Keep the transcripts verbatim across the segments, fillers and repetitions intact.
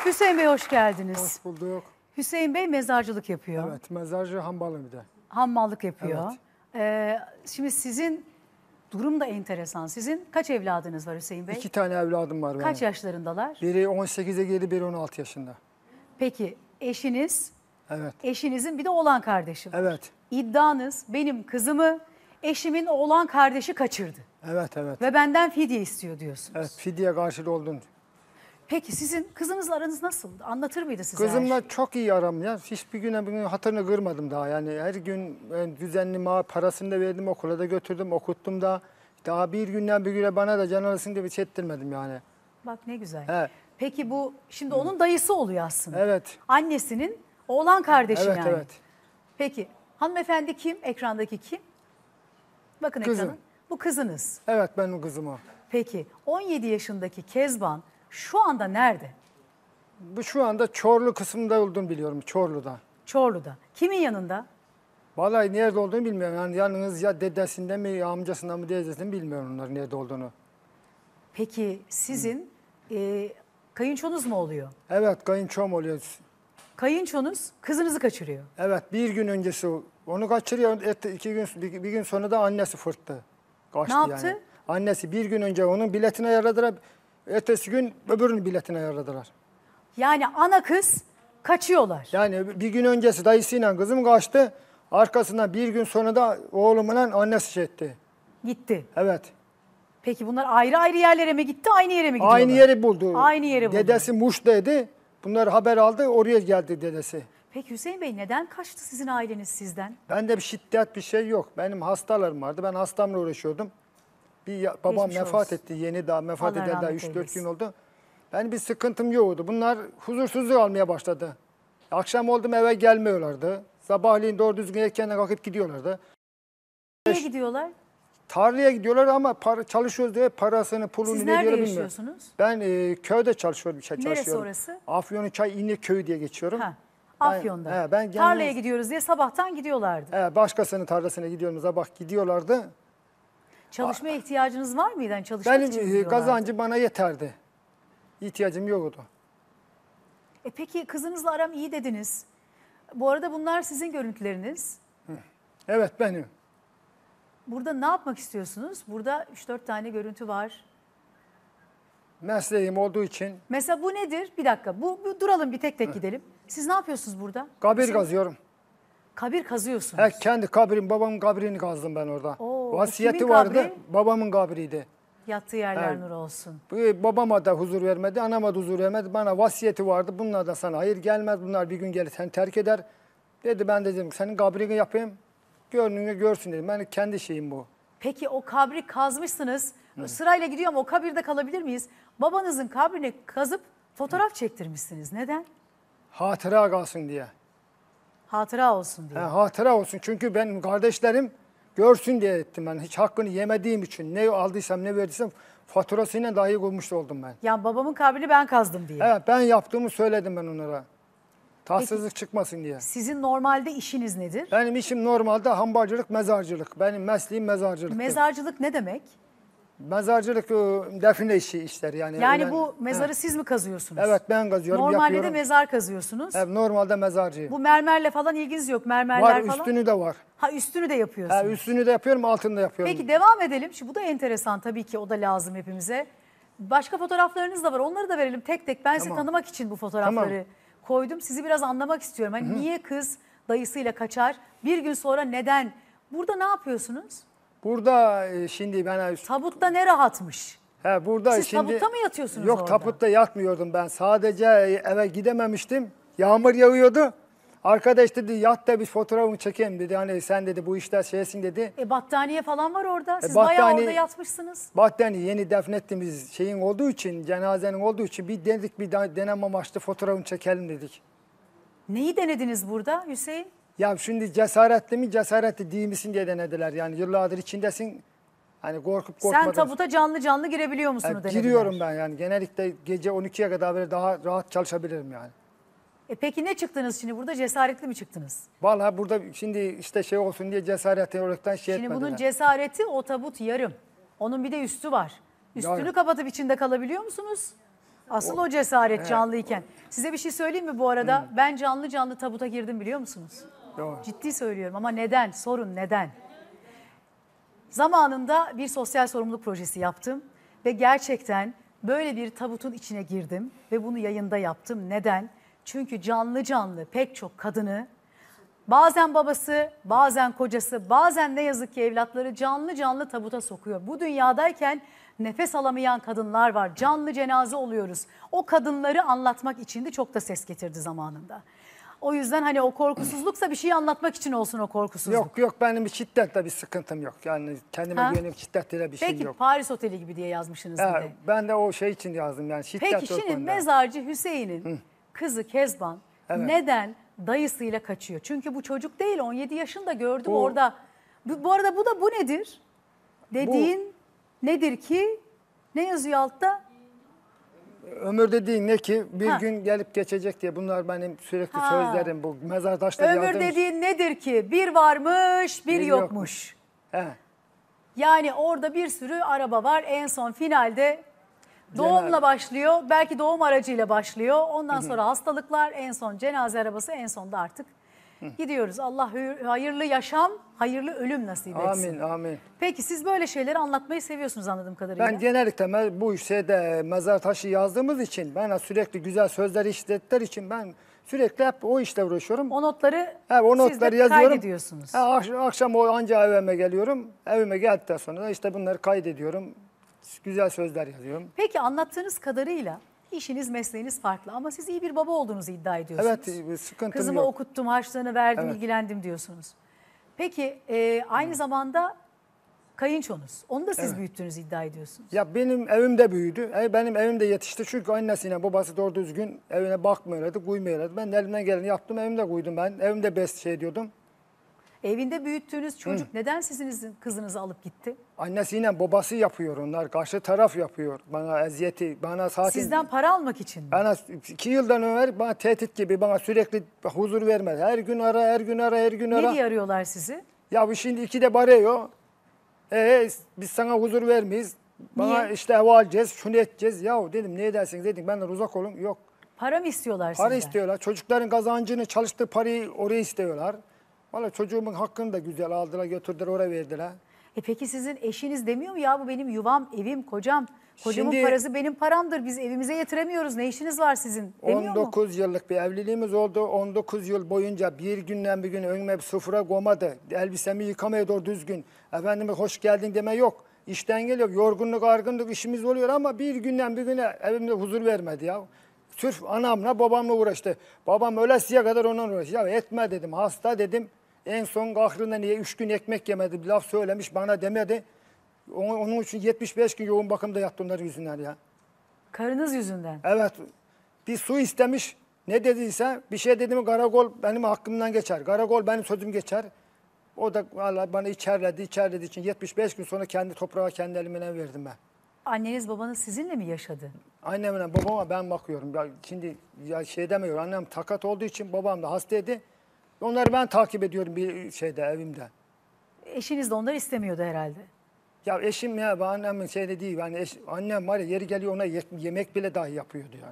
Hüseyin Bey hoş geldiniz. Hoş bulduk. Hüseyin Bey mezarcılık yapıyor. Evet, mezarcı hambalı bir de. Hammallık yapıyor. Evet. Ee, şimdi sizin durum da enteresan. Sizin kaç evladınız var Hüseyin Bey? İki tane evladım var benim. Kaç yaşlarındalar? Biri on sekize geldi, biri on altı yaşında. Peki eşiniz, Evet. eşinizin bir de oğlan kardeşi var. Evet. İddianız benim kızımı eşimin oğlan kardeşi kaçırdı. Evet, evet. Ve benden fidye istiyor diyorsunuz. Evet, fidye karşılığı oldun. Peki sizin kızınızla aranız nasıl? Anlatır mıydı size her Kızımla şeyi? çok iyi aram ya. Hiçbir güne bir gün hatırını kırmadım daha. Yani her gün ben düzenli ma parasını da verdim, okula da götürdüm, okuttum da. Daha bir günden bir güne bana da can arasın diye bir şey ettirmedim yani. Bak ne güzel. He. Peki bu şimdi onun dayısı oluyor aslında. Evet. Annesinin oğlan kardeşi Evet, yani. evet. Peki hanımefendi kim? Ekrandaki kim? Bakın Kızım. ekrana. Bu kızınız. Evet, benim kızım o. Peki on yedi yaşındaki Kezban şu anda nerede? Bu şu anda Çorlu kısmında olduğunu biliyorum, Çorlu'da. Çorlu'da. Kimin yanında? Vallahi nerede olduğunu bilmiyorum. Yani yalnız ya dedesinden mi, amcasından mı, teyzesinden bilmiyorum onların nerede olduğunu. Peki sizin e, kayınçonuz mu oluyor? Evet, kayınçom oluyor. Kayınçonuz kızınızı kaçırıyor. Evet, bir gün öncesi onu kaçırıyor. Et, iki gün, bir, bir gün sonra da annesi fırttı. Kaçtı Ne yaptı? Yani. Annesi bir gün önce onun biletini ayarladılar. Ertesi gün öbürünün biletini ayarladılar. Yani ana kız kaçıyorlar. Yani bir gün öncesi dayısıyla kızım kaçtı. Arkasından bir gün sonra da oğlumla annesi şey etti. Gitti. Evet. Peki bunlar ayrı ayrı yerlere mi gitti, aynı yere mi gidiyorlar? Aynı yeri buldu. Aynı yeri buldu. Dedesi Muş'taydı. Bunlar haber aldı, oraya geldi dedesi. Peki Hüseyin Bey neden kaçtı sizin aileniz sizden? Bende bir şiddet bir şey yok. Benim hastalarım vardı. Ben hastamla uğraşıyordum. Bir ya- babam Geçmiş vefat olsun. etti. Yeni daha vefat Allah edildi daha rahmet üç dört eylesin. gün oldu. Ben bir sıkıntım yoktu. Bunlar huzursuzluk almaya başladı. Akşam oldum eve gelmiyorlardı. Sabahleyin doğru düzgün erkenden kalkıp gidiyorlardı. Nereye gidiyorlar? Tarlaya gidiyorlar ama para, çalışıyoruz diye parasını, pulunu Siz ne nerede diyorlar bilmiyorum. yaşıyorsunuz? Ben e, köyde çalışıyorum. Şey, Neresi çalışıyorum. orası? Afyonçay İnekköy diye geçiyorum. Ha, Afyon'da. Ben, he, ben kendim- Tarlaya gidiyoruz diye sabahtan gidiyorlardı. He, başkasının tarlasına gidiyorum. Sabah gidiyorlardı. Çalışmaya ihtiyacınız var mıydı? Yani çalışmak Benim için e, gidiyorlardı. kazancım bana yeterdi. İhtiyacım yoktu. E peki kızınızla aram iyi dediniz. Bu arada bunlar sizin görüntüleriniz. Evet benim. Burada ne yapmak istiyorsunuz? Burada üç dört tane görüntü var. Mesleğim olduğu için Mesela bu nedir? Bir dakika. Bu, bu duralım bir tek tek gidelim. Siz ne yapıyorsunuz burada? kabir Siz kazıyorum. kabir kazıyorsunuz. He, kendi kabrim, babamın kabrini kazdım ben orada. Oo, Vasiyeti kimin vardı, kabri? babamın kabriydi. Yattığı yerler Evet. nur olsun. Bu babama da huzur vermedi, anama da huzur vermedi. Bana vasiyeti vardı. Bunlar da sana hayır gelmez. Bunlar bir gün gelir seni terk eder. Dedi ben de dedim senin kabrini yapayım. Gönlünü görsün dedim. Ben kendi şeyim bu. Peki o kabri kazmışsınız. Sırayla gidiyorum o kabirde kalabilir miyiz? Babanızın kabrini kazıp fotoğraf çektirmişsiniz. Neden? Hatıra kalsın diye. Hatıra olsun diye. He, hatıra olsun. Çünkü benim kardeşlerim görsün diye ettim ben. Hiç hakkını yemediğim için ne aldıysam ne verdiysem faturasıyla dahi bulmuş oldum ben. Yani babamın kabrini ben kazdım diye. Evet, ben yaptığımı söyledim ben onlara. Tatsızlık çıkmasın diye. Sizin normalde işiniz nedir? Benim işim normalde hambalcılık, mezarcılık. Benim mesleğim mezarcılık. Mezarcılık ne demek? Mezarcılık e, define işi işler yani. Yani Öyle- bu mezarı He. siz mi kazıyorsunuz? Evet ben kazıyorum, Normalde yapıyorum. de mezar kazıyorsunuz. Evet, normalde mezarcıyım. Bu mermerle falan ilginiz yok. Mermerler Var, falan. üstünü de var. Ha üstünü de yapıyorsunuz. He, üstünü de yapıyorum, altını da yapıyorum. Peki devam edelim. Şimdi bu da enteresan tabii ki o da lazım hepimize. Başka fotoğraflarınız da var. Onları da verelim tek tek. Ben sizi Tamam. tanımak için bu fotoğrafları Tamam. koydum. Sizi biraz anlamak istiyorum. Hani niye kız dayısıyla kaçar? Bir gün sonra neden? Burada ne yapıyorsunuz? Burada e, şimdi ben... Tabutta ne rahatmış. He, burada Siz şimdi, tabutta mı yatıyorsunuz Yok orada? tabutta yatmıyordum ben. Sadece eve gidememiştim. Yağmur yağıyordu. Arkadaş dedi yat da bir fotoğrafını çekeyim dedi. Hani sen dedi bu işler şeysin dedi. E battaniye falan var orada. Siz E, bayağı battaniye- orada yatmışsınız. Battaniye yeni defnettiğimiz şeyin olduğu için, cenazenin olduğu için bir dedik bir daha deneme amaçlı fotoğrafını çekelim dedik. Neyi denediniz burada Hüseyin? Ya şimdi cesaretli mi cesaretli değil misin diye denediler. Yani yıllardır içindesin. Hani korkup korkmadan. Sen tabuta canlı canlı girebiliyor musun? Yani denediler. giriyorum ben yani. Genellikle gece on ikiye kadar böyle daha rahat çalışabilirim yani. E peki ne çıktınız şimdi burada? Cesaretli mi çıktınız? Vallahi burada şimdi işte şey olsun diye cesaretli olaraktan şey Şimdi etmediler. bunun cesareti o tabut yarım. Onun bir de üstü var. Üstünü Yani. kapatıp içinde kalabiliyor musunuz? Asıl o cesaret canlıyken. Size bir şey söyleyeyim mi bu arada? Ben canlı canlı tabuta girdim biliyor musunuz? Doğru. Ciddi söylüyorum ama neden? Sorun neden? Zamanında bir sosyal sorumluluk projesi yaptım ve gerçekten böyle bir tabutun içine girdim ve bunu yayında yaptım. Neden? Çünkü canlı canlı pek çok kadını, bazen babası, bazen kocası, bazen ne yazık ki evlatları canlı canlı tabuta sokuyor. Bu dünyadayken nefes alamayan kadınlar var. Canlı cenaze oluyoruz. O kadınları anlatmak için de çok da ses getirdi zamanında. O yüzden hani o korkusuzluksa bir şey anlatmak için olsun o korkusuzluk. Yok yok benim şiddetle bir sıkıntım yok. Yani kendime Ha? güvenip şiddetle bir şey Peki yok. Paris Oteli gibi diye yazmışsınız bir Ha, de. ben de o şey için yazdım yani şiddet Peki yok şimdi onda. mezarcı Hüseyin'in kızı Kezban Evet. neden dayısıyla kaçıyor? Çünkü bu çocuk değil, on yedi yaşında gördüm Bu- orada. Bu, bu arada bu da bu nedir? Dediğin nedir ki? Ne yazıyor altta? Ömür dediğin ne ki bir Ha. gün gelip geçecek diye bunlar benim sürekli Ha. sözlerim bu mezar taşları Ömür yazdığım. dediğin nedir ki? Bir varmış, bir, Bir yokmuş. He. Yani orada bir sürü araba var. En son finalde doğumla Cenaze. başlıyor. Belki doğum aracıyla başlıyor. Ondan sonra hastalıklar, en son cenaze arabası, en sonda artık gidiyoruz. Allah hü- hayırlı yaşam, hayırlı ölüm nasip etsin. Amin amin. Peki siz böyle şeyleri anlatmayı seviyorsunuz anladığım kadarıyla. Ben genellikle me- bu şeyde mezar taşı yazdığımız için bana sürekli güzel sözler işlettikleri için ben sürekli hep o işle uğraşıyorum. O notları He, o siz de notları yazıyorum. kaydediyorsunuz. He, akş- akşam o anca evime geliyorum. Evime geldikten sonra da işte bunları kaydediyorum. Güzel sözler yazıyorum. Peki anlattığınız kadarıyla işiniz, mesleğiniz farklı ama siz iyi bir baba olduğunuzu iddia ediyorsunuz. Evet sıkıntım Kızımı yok. okuttum, harçlığını verdim, Evet. ilgilendim diyorsunuz. Peki e, aynı zamanda kayınçonuz. Onu da siz büyüttüğünüzü iddia ediyorsunuz. Ya benim evimde büyüdü. E, benim evimde yetişti çünkü annesiyle babası doğru düzgün evine bakmıyorlardı, koymuyorlardı. Ben de elimden geleni yaptım, evimde koydum ben. Evimde best şey diyordum. Evinde büyüttüğünüz çocuk neden sizin kızınızı alıp gitti? Annesiyle babası yapıyor onlar. Karşı taraf yapıyor bana eziyeti. Bana zaten... Sizden para almak için mi? Bana iki yıldan evvel bana tehdit gibi bana sürekli huzur vermedi. Her gün ara, her gün ara, her gün ara. Ne diye arıyorlar sizi? Ya bu şimdi iki de arıyor. Ee, biz sana huzur vermeyiz. Bana Niye? işte ev alacağız, şunu edeceğiz. Ya dedim ne edersiniz dedim benden uzak olun. Yok. Para mı istiyorlar Para sizden? istiyorlar. Çocukların kazancını, çalıştığı parayı oraya istiyorlar. Valla çocuğumun hakkını da güzel aldılar, götürdüler, oraya verdiler. E peki sizin eşiniz demiyor mu ya bu benim yuvam, evim, kocam. Kocamın Şimdi- parası benim paramdır. Biz evimize yetiremiyoruz. Ne işiniz var sizin? Demiyor on mu? dokuz yıllık bir evliliğimiz oldu. on dokuz yıl boyunca bir günden bir gün önüme bir sofra koymadı. Elbisemi yıkamaya doğru düzgün. Efendime hoş geldin deme yok. İşten geliyor. Yorgunluk, argınlık işimiz oluyor ama bir günden bir güne evimde huzur vermedi ya. Sırf anamla babamla uğraştı. Babam ölesiye kadar onunla uğraştı. Ya etme dedim. Hasta dedim. En son kahrında niye üç gün ekmek yemedi. Bir laf söylemiş bana demedi. Onun onun için yetmiş beş gün yoğun bakımda yattı onların yüzünden ya. Karınız yüzünden. Evet. Bir su istemiş. Ne dediyse bir şey dedi mi karakol benim hakkımdan geçer. Karakol benim sözüm geçer. O da vallahi bana içerledi, içerlediği için yetmiş beş gün sonra kendi toprağa kendi elimine verdim ben. Anneniz babanız sizinle mi yaşadı? Annemle babama ben bakıyorum. Ya şimdi ya şey demiyor. Annem takat olduğu için babam da hastaydı. Onları ben takip ediyorum bir şeyde evimde. Eşiniz de onları istemiyordu herhalde. Ya eşim ya ben annemin şeyde değil. Yani eş, annem var ya yeri geliyor ona ye- yemek bile dahi yapıyordu yani.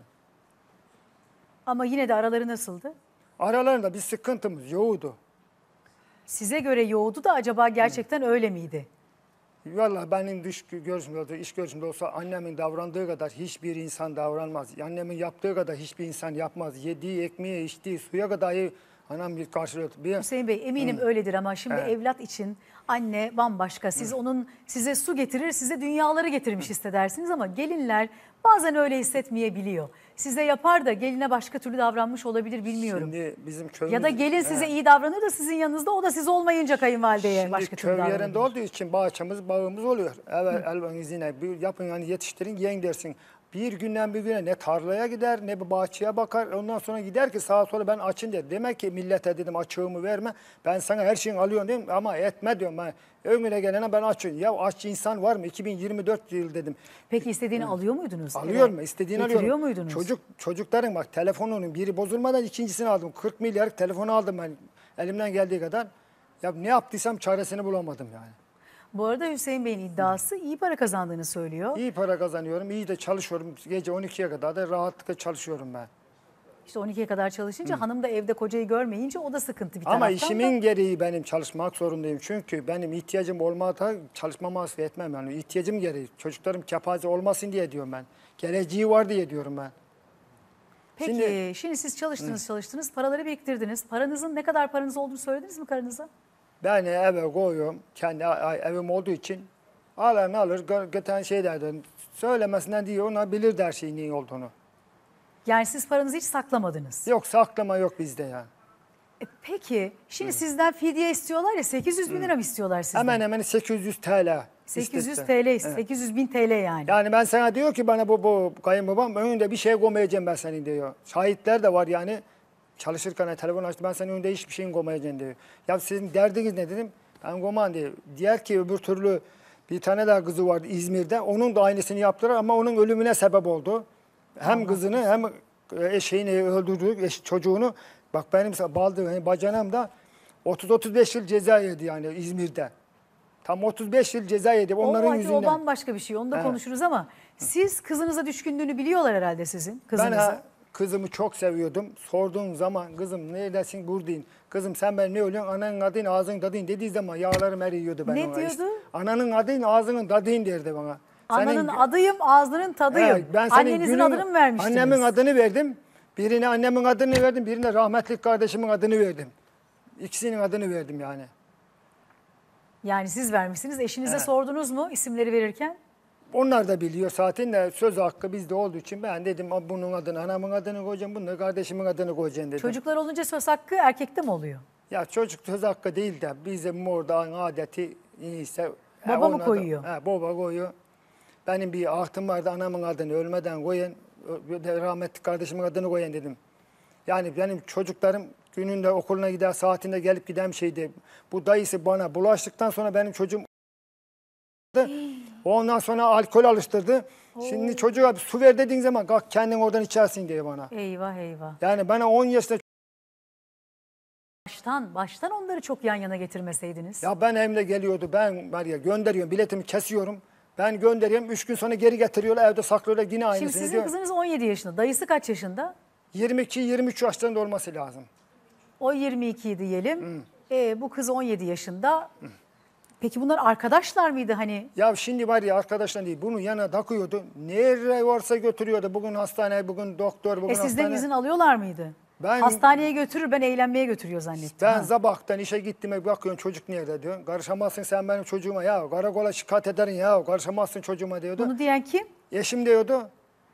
Ama yine de araları nasıldı? Aralarında bir sıkıntımız yoğdu. Size göre yoğdu da acaba gerçekten öyle miydi? Vallahi benim dış görüşümde olsa, iş görüşümde olsa annemin davrandığı kadar hiçbir insan davranmaz. Annemin yaptığı kadar hiçbir insan yapmaz. Yediği ekmeğe, içtiği suya kadar anam bir karşılıyor. Bir, Hüseyin Bey eminim öyledir ama şimdi Evet. evlat için anne bambaşka. Siz onun size su getirir, size dünyaları getirmiş hissedersiniz ama gelinler bazen öyle hissetmeyebiliyor. Size yapar da geline başka türlü davranmış olabilir bilmiyorum. Şimdi bizim köyümüz... Ya da gelin size Evet. iyi davranır da sizin yanınızda o da siz olmayınca kayınvalideye Şimdi başka türlü köy davranır. yerinde olduğu için bahçemiz, bağımız oluyor. Evet, elbeniz yine bir yapın yani yetiştirin, yiyin dersin. Bir günden bir güne ne tarlaya gider ne bir bahçeye bakar. Ondan sonra gider ki sağa sola ben açın der. Demek ki millete dedim açığımı verme. Ben sana her şeyini alıyorum dedim ama etme diyorum. Ben, önüne gelene ben açın. Ya aç insan var mı? iki bin yirmi dört yıl dedim. Peki istediğini alıyor muydunuz? Alıyorum eve? istediğini Getiriyor alıyorum. muydunuz? Çocuk, çocukların bak telefonunun biri bozulmadan ikincisini aldım. kırk milyarlık telefonu aldım ben elimden geldiği kadar. Ya ne yaptıysam çaresini bulamadım yani. Bu arada Hüseyin Bey'in iddiası iyi para kazandığını söylüyor. İyi para kazanıyorum, iyi de çalışıyorum. Gece on ikiye kadar da rahatlıkla çalışıyorum ben. İşte on ikiye kadar çalışınca hanım da evde kocayı görmeyince o da sıkıntı bir taraftan Ama da. işimin gereği benim çalışmak zorundayım. Çünkü benim ihtiyacım olmadan çalışmama etmem. Yani ihtiyacım gereği. Çocuklarım kepaze olmasın diye diyorum ben. Geleceği var diye diyorum ben. Peki Şimdi- şimdi, siz çalıştınız çalıştınız paraları biriktirdiniz. Paranızın ne kadar paranız olduğunu söylediniz mi karınıza? Ben eve koyuyorum. Kendi a- a- evim olduğu için alan alır. gö- Göten şey derdi. Söylemesinden diyor. Ona bilir her şeyin iyi olduğunu. Yani siz paranızı hiç saklamadınız. Yok saklama yok bizde yani. E, peki şimdi sizden fidye istiyorlar ya sekiz yüz bin lira mı istiyorlar sizden? Hemen hemen sekiz yüz T L. sekiz yüz istese. T L, Evet. sekiz yüz bin T L yani. Yani ben sana diyor ki bana bu, bu kayınbabam önünde bir şey koymayacağım ben senin diyor. Şahitler de var yani. Çalışırken hani telefon açtı ben senin önünde hiçbir şeyin koymayacağım diyor. Ya sizin derdiniz ne dedim. Ben koyman diyor. Diğer ki öbür türlü bir tane daha kızı vardı İzmir'de. Onun da aynısını yaptılar ama onun ölümüne sebep oldu. Hem Allah kızını hem eşeğini öldürdü, eş, çocuğunu. Bak benim baldı, hani bacanam da otuz otuz beş yıl ceza yedi yani İzmir'de. Tam otuz beş yıl ceza yedi onların o, yüzünden. O bambaşka bir şey onu da Evet. konuşuruz ama siz kızınıza düşkünlüğünü biliyorlar herhalde sizin kızınıza. Ben ha, kızımı çok seviyordum. Sorduğum zaman kızım neredesin buradayım. Kızım sen ben ne ölüyorsun ananın adın ağzının tadın dediği zaman yağlarım eriyordu ben Ne ona. diyordu? Ananın adın ağzının tadın derdi bana. Ananın Senin- adıyım ağzının tadıyım. Evet, ben senin Annenizin günün- adını mı vermiştiniz? Annemin adını verdim. Birine annemin adını verdim. Birine rahmetli kardeşimin adını verdim. İkisinin adını verdim yani. Yani siz vermişsiniz. Eşinize Evet. sordunuz mu isimleri verirken? Onlar da biliyor zaten de söz hakkı bizde olduğu için ben dedim bunun adını anamın adını koyacağım, bunun da kardeşimin adını koyacağım dedim. Çocuklar olunca söz hakkı erkekte mi oluyor? Ya çocuk söz hakkı değil de bizim oradan adeti neyse. Baba mı ona da- koyuyor? He, baba koyuyor. Benim bir ahtım vardı anamın adını ölmeden koyun. ö- de Rahmetli kardeşimin adını koyun dedim. Yani benim çocuklarım gününde okuluna gider saatinde gelip giden bir şeydi. Bu dayısı bana bulaştıktan sonra benim çocuğum ondan sonra alkol alıştırdı. Şimdi çocuğa bir su ver dediğin zaman kalk kendin oradan içersin diye bana. Eyvah eyvah. Yani bana on yaşında Baştan, baştan onları çok yan yana getirmeseydiniz. ya ben evimde geliyordu ben var ya gönderiyorum biletimi kesiyorum. Ben gönderiyorum üç gün sonra geri getiriyorlar evde saklıyorlar yine aynısını Şimdi sizin diyor. kızınız on yedi yaşında. Dayısı kaç yaşında? yirmi iki yirmi üç yaşlarında olması lazım. O yirmi iki diyelim. Ee, bu kız on yedi yaşında. Peki bunlar arkadaşlar mıydı hani? Ya şimdi var ya arkadaşlar değil bunu yana takıyordu. Nereye varsa götürüyordu. Bugün hastane, bugün doktor, bugün E sizden hastane. izin alıyorlar mıydı? Ben- Hastaneye götürür ben eğlenmeye götürüyor zannettim. Ben ha. sabahtan işe gittiğime bakıyorum çocuk nerede diyor. Karışamazsın sen benim çocuğuma ya. Karakola şikayet ederin ya. Karışamazsın çocuğuma diyordu. Bunu diyen kim? Eşim diyordu.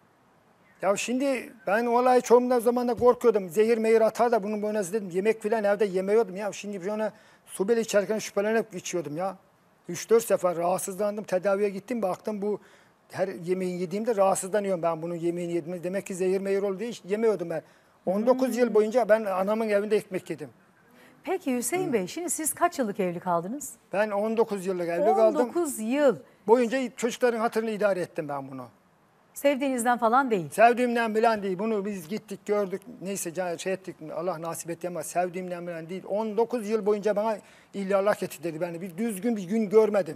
Ya şimdi ben olay çoğumda zamanda korkuyordum. Zehir mehir atar da bunun boynası dedim. Yemek filan evde yemiyordum ya. Şimdi ona su bile içerken şüphelenip içiyordum ya. Üç dört sefer rahatsızlandım. Tedaviye gittim. Baktım bu her yemeğin yediğimde rahatsızlanıyorum ben bunun yemeğini yedim. Demek ki zehir mehir oldu diye hiç yemiyordum ben. on dokuz yıl boyunca ben anamın evinde ekmek yedim. Peki Hüseyin Bey şimdi siz kaç yıllık evli kaldınız? Ben on dokuz yıllık evli on kaldım. dokuz yıl. Boyunca çocukların hatırını idare ettim ben bunu. Sevdiğinizden falan değil. Sevdiğimden bilen değil. Bunu biz gittik gördük. Neyse can- şey ettik. Allah nasip etti ama sevdiğimden bilen değil. on dokuz yıl boyunca bana illallah getirdi beni. Bir düzgün bir gün görmedim.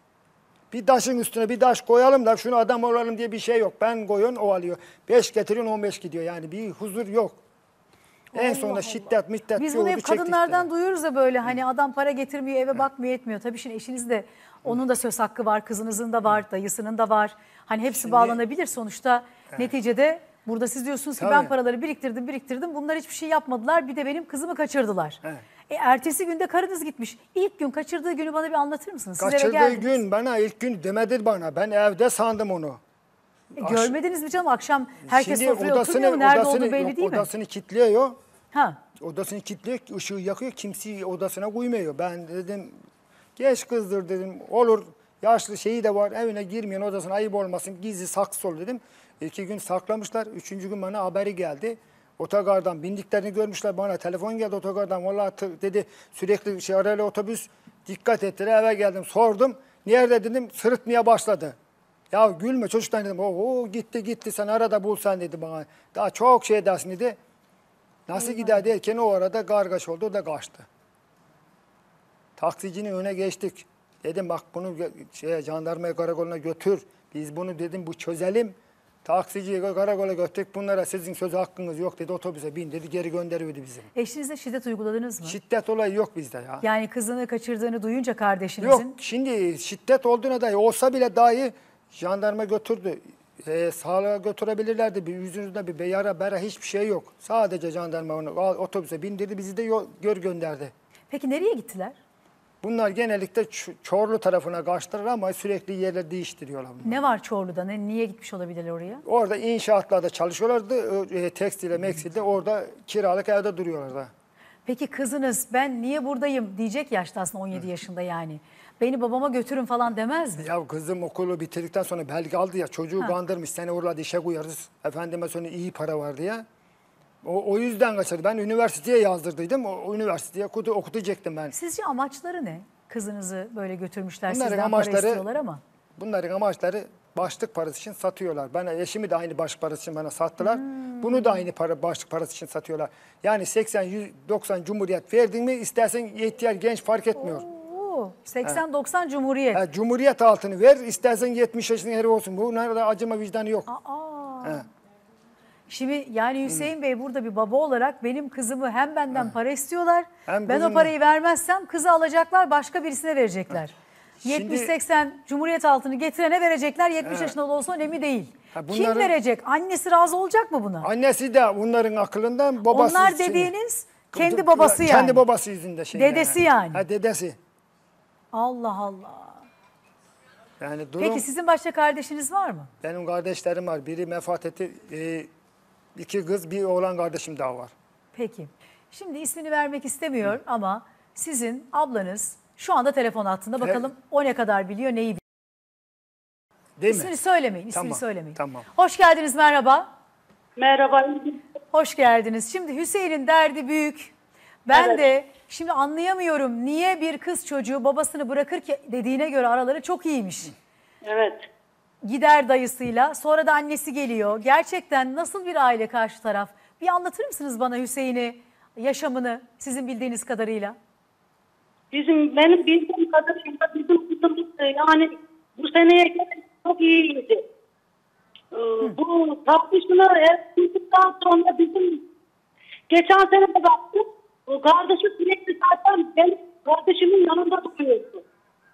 Bir taşın üstüne bir taş koyalım da şunu adam olalım diye bir şey yok. Ben koyuyorum o alıyor. beş getiriyorsun on beş gidiyor. Yani bir huzur yok. En Allah sonunda Allah. şiddet, müddet Biz bir bunu oldu, hep çektik kadınlardan beni. duyuyoruz da böyle hani adam para getirmiyor eve bakmıyor etmiyor. Tabii şimdi eşiniz de onun da söz hakkı var, kızınızın da var, dayısının da var. Hani hepsi Şimdi- bağlanabilir sonuçta neticede burada siz diyorsunuz ki ben Tabii. paraları biriktirdim biriktirdim bunlar hiçbir şey yapmadılar bir de benim kızımı kaçırdılar. Evet. E, ertesi günde karınız gitmiş. İlk gün kaçırdığı günü bana bir anlatır mısınız? Siz eve Kaçırdığı geldiniz. gün bana ilk gün demedi bana. Ben evde sandım onu. E, görmediniz mi canım akşam herkes Şimdi sofraya oturmuyor mu? Nerede olduğu belli yok, değil mi? Odasını kilitliyor. Ha. Odasını kilitliyor, ışığı yakıyor, kimseyi odasına koymuyor. Ben dedim, geç kızdır dedim, olur. Yaşlı şeyi de var, evine girmeyen odasına ayıp olmasın, gizli saksı ol dedim. İki gün saklamışlar, üçüncü gün bana haberi geldi. Otogardan bindiklerini görmüşler, bana telefon geldi otogardan. Vallahi tı- dedi, sürekli şey arayla otobüs, dikkat ettiler, eve geldim, sordum. Nerede dedim, sırıtmaya başladı. Ya gülme çocuktan dedim, oho gitti gitti sen arada bulsan dedi bana. Daha çok şey dersin dedi. Nasıl gider derken o arada kargaş oldu, o da kaçtı. Taksicinin önüne geçtik. Dedim bak bunu gö- şeye, jandarmaya karakoluna götür. Biz bunu dedim bu çözelim. Taksiciyi karakola götürdük. Bunlara sizin söz hakkınız yok dedi. Otobüse bin dedi. Geri gönderiyordu bizi. Eşinize şiddet uyguladınız mı? Şiddet olayı yok bizde ya. Yani kızını kaçırdığını duyunca kardeşinizin. Yok şimdi şiddet olduğuna dahi olsa bile dahi jandarma götürdü. E, sağlığa götürebilirlerdi. Bir yüzünüzde bir yara bera hiçbir şey yok. Sadece jandarma onu al, otobüse bindirdi. Bizi de yol, gör gönderdi. Peki nereye gittiler? Bunlar genellikle Ç- Çorlu tarafına kaçtılar ama sürekli yerler değiştiriyorlar bunlar. Ne var Çorlu'da? Ne, niye gitmiş olabilirler oraya? Orada inşaatlarda çalışıyorlardı. E, tekstile, mekstilde orada kiralık evde duruyorlardı. Peki kızınız ben niye buradayım diyecek yaşta aslında on yedi yaşında yani. Beni babama götürün falan demez mi? Ya kızım okulu bitirdikten sonra belge aldı ya çocuğu Ha. kandırmış. Seni oralarda işe koyarız. Efendime sonra iyi para var diye. O, o yüzden kaçırdı. Ben üniversiteye yazdırdıydım. O, o üniversiteye okudu, okutacaktım ben. Sizce amaçları ne? Kızınızı böyle götürmüşler Bunların sizden para amaçları- istiyorlar ama. Bunların amaçları başlık parası için satıyorlar. Bana eşimi de aynı başlık parası için bana sattılar. Bunu da aynı para başlık parası için satıyorlar. Yani seksen, yüz, doksan cumhuriyet verdin mi istersen ihtiyar genç fark etmiyor. Oo, seksen doksan Cumhuriyet. Ha, cumhuriyet altını ver istersen yetmiş yaşında herif olsun. Bunlarda acıma vicdanı yok. Aa. He. Şimdi yani Hüseyin Bey burada bir baba olarak benim kızımı hem benden para istiyorlar. Hem ben o kızım- parayı vermezsem kızı alacaklar başka birisine verecekler. Şimdi- yetmiş seksen Cumhuriyet altını getirene verecekler. yetmiş yaşında da olsa önemli değil. Ha, Kim bunların- verecek? Annesi razı olacak mı buna? Annesi de bunların akılından babası Onlar için- dediğiniz kendi babası yani. Kendi babası yüzünde şey. Dedesi yani. Ha, dedesi. Allah Allah. Yani durum, Peki sizin başka kardeşiniz var mı? benim kardeşlerim var. Biri vefat etti. E, iki kız, bir oğlan kardeşim daha var. Peki. Şimdi ismini vermek istemiyor ama sizin ablanız şu anda telefon hattında. Bakalım o ne kadar biliyor, neyi biliyor. Değil İsmini mi? söylemeyin, ismini Tamam, söylemeyin. tamam. Hoş geldiniz, merhaba. Merhaba. Hoş geldiniz. Şimdi Hüseyin'in derdi büyük. Ben Evet. de şimdi anlayamıyorum niye bir kız çocuğu babasını bırakır ki dediğine göre araları çok iyiymiş. Evet. Gider dayısıyla sonra da annesi geliyor. Gerçekten nasıl bir aile karşı taraf? Bir anlatır mısınız bana Hüseyin'i, yaşamını sizin bildiğiniz kadarıyla? Bizim benim bildiğim kadarıyla bizim kızımız yani bu seneye kadar çok iyiydi. Ee, bu tartışmalar yaptıktan sonra bizim geçen sene de baktık. O kardeşi sürekli zaten benim kardeşimin yanında duruyordu.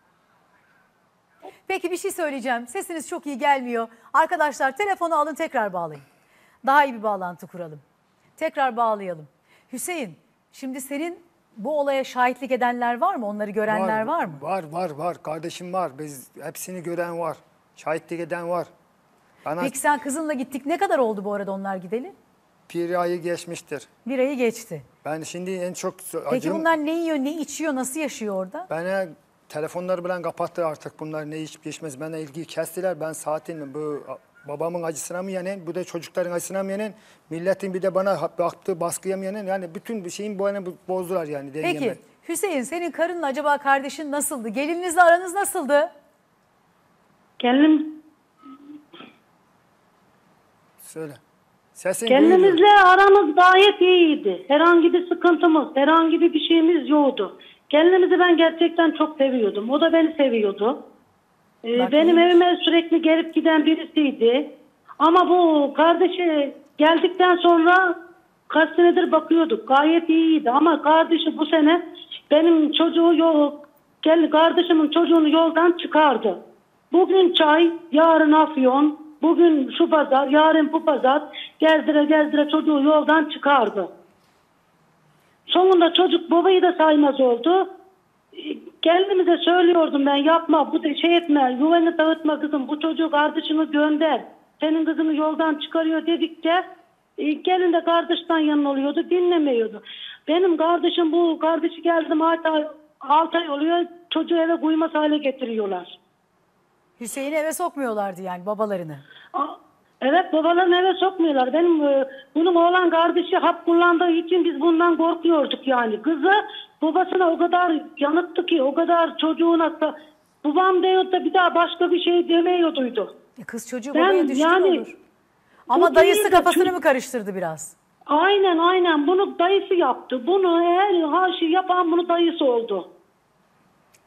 Peki bir şey söyleyeceğim. Sesiniz çok iyi gelmiyor. Arkadaşlar telefonu alın tekrar bağlayın. Daha iyi bir bağlantı kuralım. Tekrar bağlayalım. Hüseyin, şimdi senin bu olaya şahitlik edenler var mı? Onları görenler var, mı? Var, var, var. Kardeşim var. Biz hepsini gören var. Şahitlik eden var. Bana Peki sen kızınla gittik. Ne kadar oldu bu arada onlar gideli? bir ayı geçmiştir. Bir ayı geçti. Ben şimdi en çok Peki acım... bunlar ne yiyor, ne içiyor, nasıl yaşıyor orada? Bana telefonları bilen kapattı artık bunlar ne içip geçmez. Bana ilgiyi kestiler. Ben saatin bu babamın acısına mı yenen, bu da çocukların acısına mı yenen, milletin bir de bana baktığı baskıya mı yenen, yani bütün bir şeyin bu hani bozdular yani. Peki dengemi. Hüseyin senin karınla acaba kardeşin nasıldı? Gelininizle aranız nasıldı? Kendim, Söyle. Sesin duyuluyor. kendimizle aramız gayet iyiydi. Herhangi bir sıkıntımız, herhangi bir bir şeyimiz yoktu. Kendimizi ben gerçekten çok seviyordum. O da beni seviyordu. Ee, Bak benim iyiymiş. evime sürekli gelip giden birisiydi. Ama bu kardeşi geldikten sonra kaç senedir bakıyorduk. Gayet iyiydi ama kardeşi bu sene benim çocuğu yok. Gel kardeşimin çocuğunu yoldan çıkardı. Bugün çay, yarın afyon, bugün şu pazar, yarın bu pazar gezdire gezdire çocuğu yoldan çıkardı. Sonunda çocuk babayı da saymaz oldu. Kendimize söylüyordum ben, yapma, bu da şey etme, yuvanı dağıtma kızım, bu çocuğu kardeşini gönder. Senin kızını yoldan çıkarıyor dedikçe e, gelin de kardeşten yanına oluyordu, dinlemiyordu. Benim kardeşim bu kardeşi geldim altı ay, altı ay oluyor, çocuğu eve koymaz hale getiriyorlar. Hüseyin'i eve sokmuyorlardı yani babalarını. Aa, evet, babalarını eve sokmuyorlar. Benim e, bunun oğlan kardeşi hap kullandığı için biz bundan korkuyorduk yani. Kızı babasına o kadar yanıttı ki, o kadar çocuğuna da, babam diyordu da bir daha başka bir şey demiyorduydu. E kız çocuğu Ben babaya düşkün yani- olur. Ama Bu dayısı değil de kafasını çocuk- mı karıştırdı biraz? Aynen aynen bunu dayısı yaptı. Bunu her her şey yapan bunu dayısı oldu.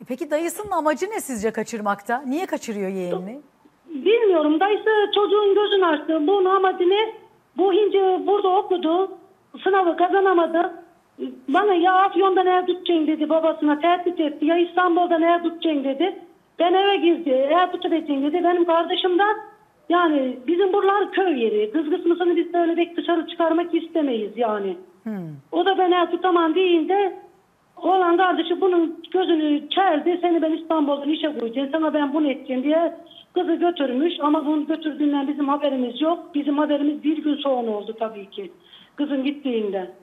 Peki dayısının amacı ne sizce kaçırmakta? Niye kaçırıyor yeğenini? Bilmiyorum. Dayısı çocuğun gözünü açtı. Bunun amacı ne? Bu hince burada okudu. Sınavı kazanamadı. Bana ya Afyon'dan ev tutacaksın dedi, babasına tehdit etti. Ya İstanbul'dan ev tutacaksın dedi. Ben eve girdi. Ev tutacaksın dedi. Benim kardeşim de yani bizim buralar köy yeri. Kız kısmısını biz böyle pek dışarı çıkarmak istemeyiz yani. Hmm. O da ben ev tutamam deyince oğlan kardeşi bunun gözünü çeldi. Seni ben İstanbul'dan işe koyacağım. Sana ben bunu edeceğim diye kızı götürmüş. Ama bunu götürdüğünden bizim haberimiz yok. Bizim haberimiz bir gün sonra oldu tabii ki. Kızın gittiğinde.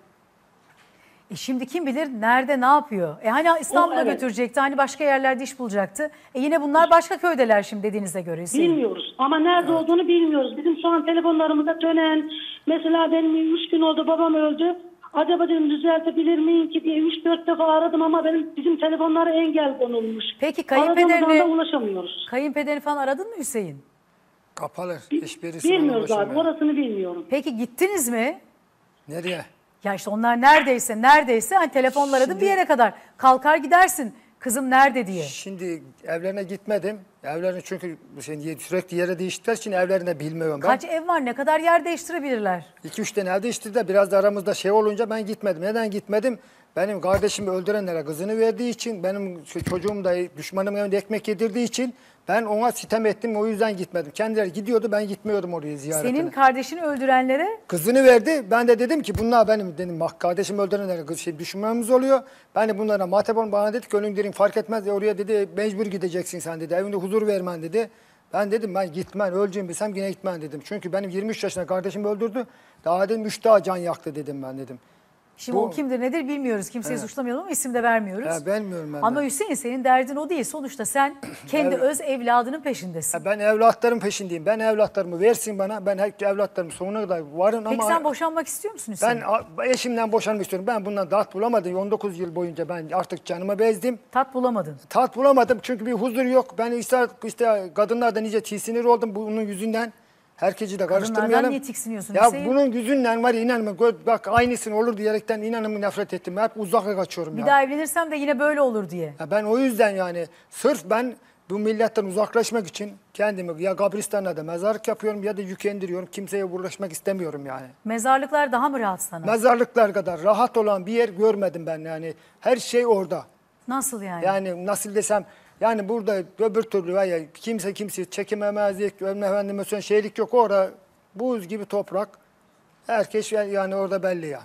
E şimdi kim bilir nerede ne yapıyor? E hani İstanbul'a evet. götürecekti, hani başka yerlerde iş bulacaktı. E yine bunlar başka köydeler şimdi dediğinize göre. Hüseyin. Bilmiyoruz ama nerede evet. olduğunu bilmiyoruz. Bizim şu an telefonlarımıza dönen, mesela benim üç gün oldu babam öldü. Acaba dedim düzeltebilir miyim ki diye üç dört defa aradım ama benim bizim telefonlara engel konulmuş. Peki kayınpederini, ulaşamıyoruz. Kayınpederini falan aradın mı Hüseyin? Kapalı. Hiçbirisi bilmiyoruz abi, orasını bilmiyorum. Peki gittiniz mi? Nereye? Ya işte onlar neredeyse neredeyse hani telefonla aradın Şimdi, bir yere kadar. Kalkar gidersin kızım nerede diye. Şimdi evlerine gitmedim. Evlerini çünkü sürekli yere değiştikler için evlerini bilmiyorum ben. Kaç ev var, ne kadar yer değiştirebilirler? iki üç tane ev değiştirdiler. Biraz da aramızda şey olunca ben gitmedim. Neden gitmedim? Benim kardeşimi öldürenlere kızını verdiği için, benim çocuğum da düşmanımın evinde ekmek yedirdiği için ben ona sitem ettim. O yüzden gitmedim. Kendileri gidiyordu, ben gitmiyordum oraya ziyaretine. Senin kardeşini öldürenlere? Kızını verdi. Ben de dedim ki bunlar benim dedim. Bak kardeşimi öldürenlere kız şey düşmanımız oluyor. Ben de bunlara muhatap olun. Bana dedi ki ölüm dirin fark etmez. Oraya dedi mecbur gideceksin sen dedi. Evinde huzur vermen dedi. Ben dedim ben gitmem, öleceğimi bilsem yine gitmem dedim. Çünkü benim yirmi üç yaşında kardeşimi öldürdü. Daha dedim üç daha can yaktı dedim ben dedim. Şimdi Bu, o kimdir nedir bilmiyoruz. Kimseyi evet. suçlamayalım ama isim de vermiyoruz. Ya bilmiyorum ben Ama de. Hüseyin senin derdin o değil. Sonuçta sen kendi evet. öz evladının peşindesin. Ya ben evlatlarım peşindeyim. Ben evlatlarımı versin bana. Ben her evlatlarım sonuna kadar varım ama... Peki sen boşanmak istiyor musun Hüseyin? Ben eşimden boşanmak istiyorum. Ben bundan tat bulamadım. on dokuz yıl boyunca ben artık canımı bezdim. Tat bulamadın. Tat bulamadım çünkü bir huzur yok. Ben işte, işte kadınlardan iyice tiksinir oldum bunun yüzünden. Herkesi de karıştırmayalım. Kadınlardan niye tiksiniyorsun ya Hüseyin? Bunun yüzünden var ya inanma bak aynısını olur diyerekten inanın nefret ettim. Hep uzakta kaçıyorum Bir ya. daha evlenirsem de yine böyle olur diye. Ya ben o yüzden yani sırf ben bu milletten uzaklaşmak için kendimi ya kabristanlarda mezarlık yapıyorum ya da yük indiriyorum. Kimseye uğraşmak istemiyorum yani. Mezarlıklar daha mı rahat sana? Mezarlıklar kadar rahat olan bir yer görmedim ben yani. Her şey orada. Nasıl yani? Yani nasıl desem yani burada öbür türlü var ya kimse kimse çekememezlik, efendime söyleyeyim şeylik yok orada. Buz gibi toprak. Herkes yani orada belli ya.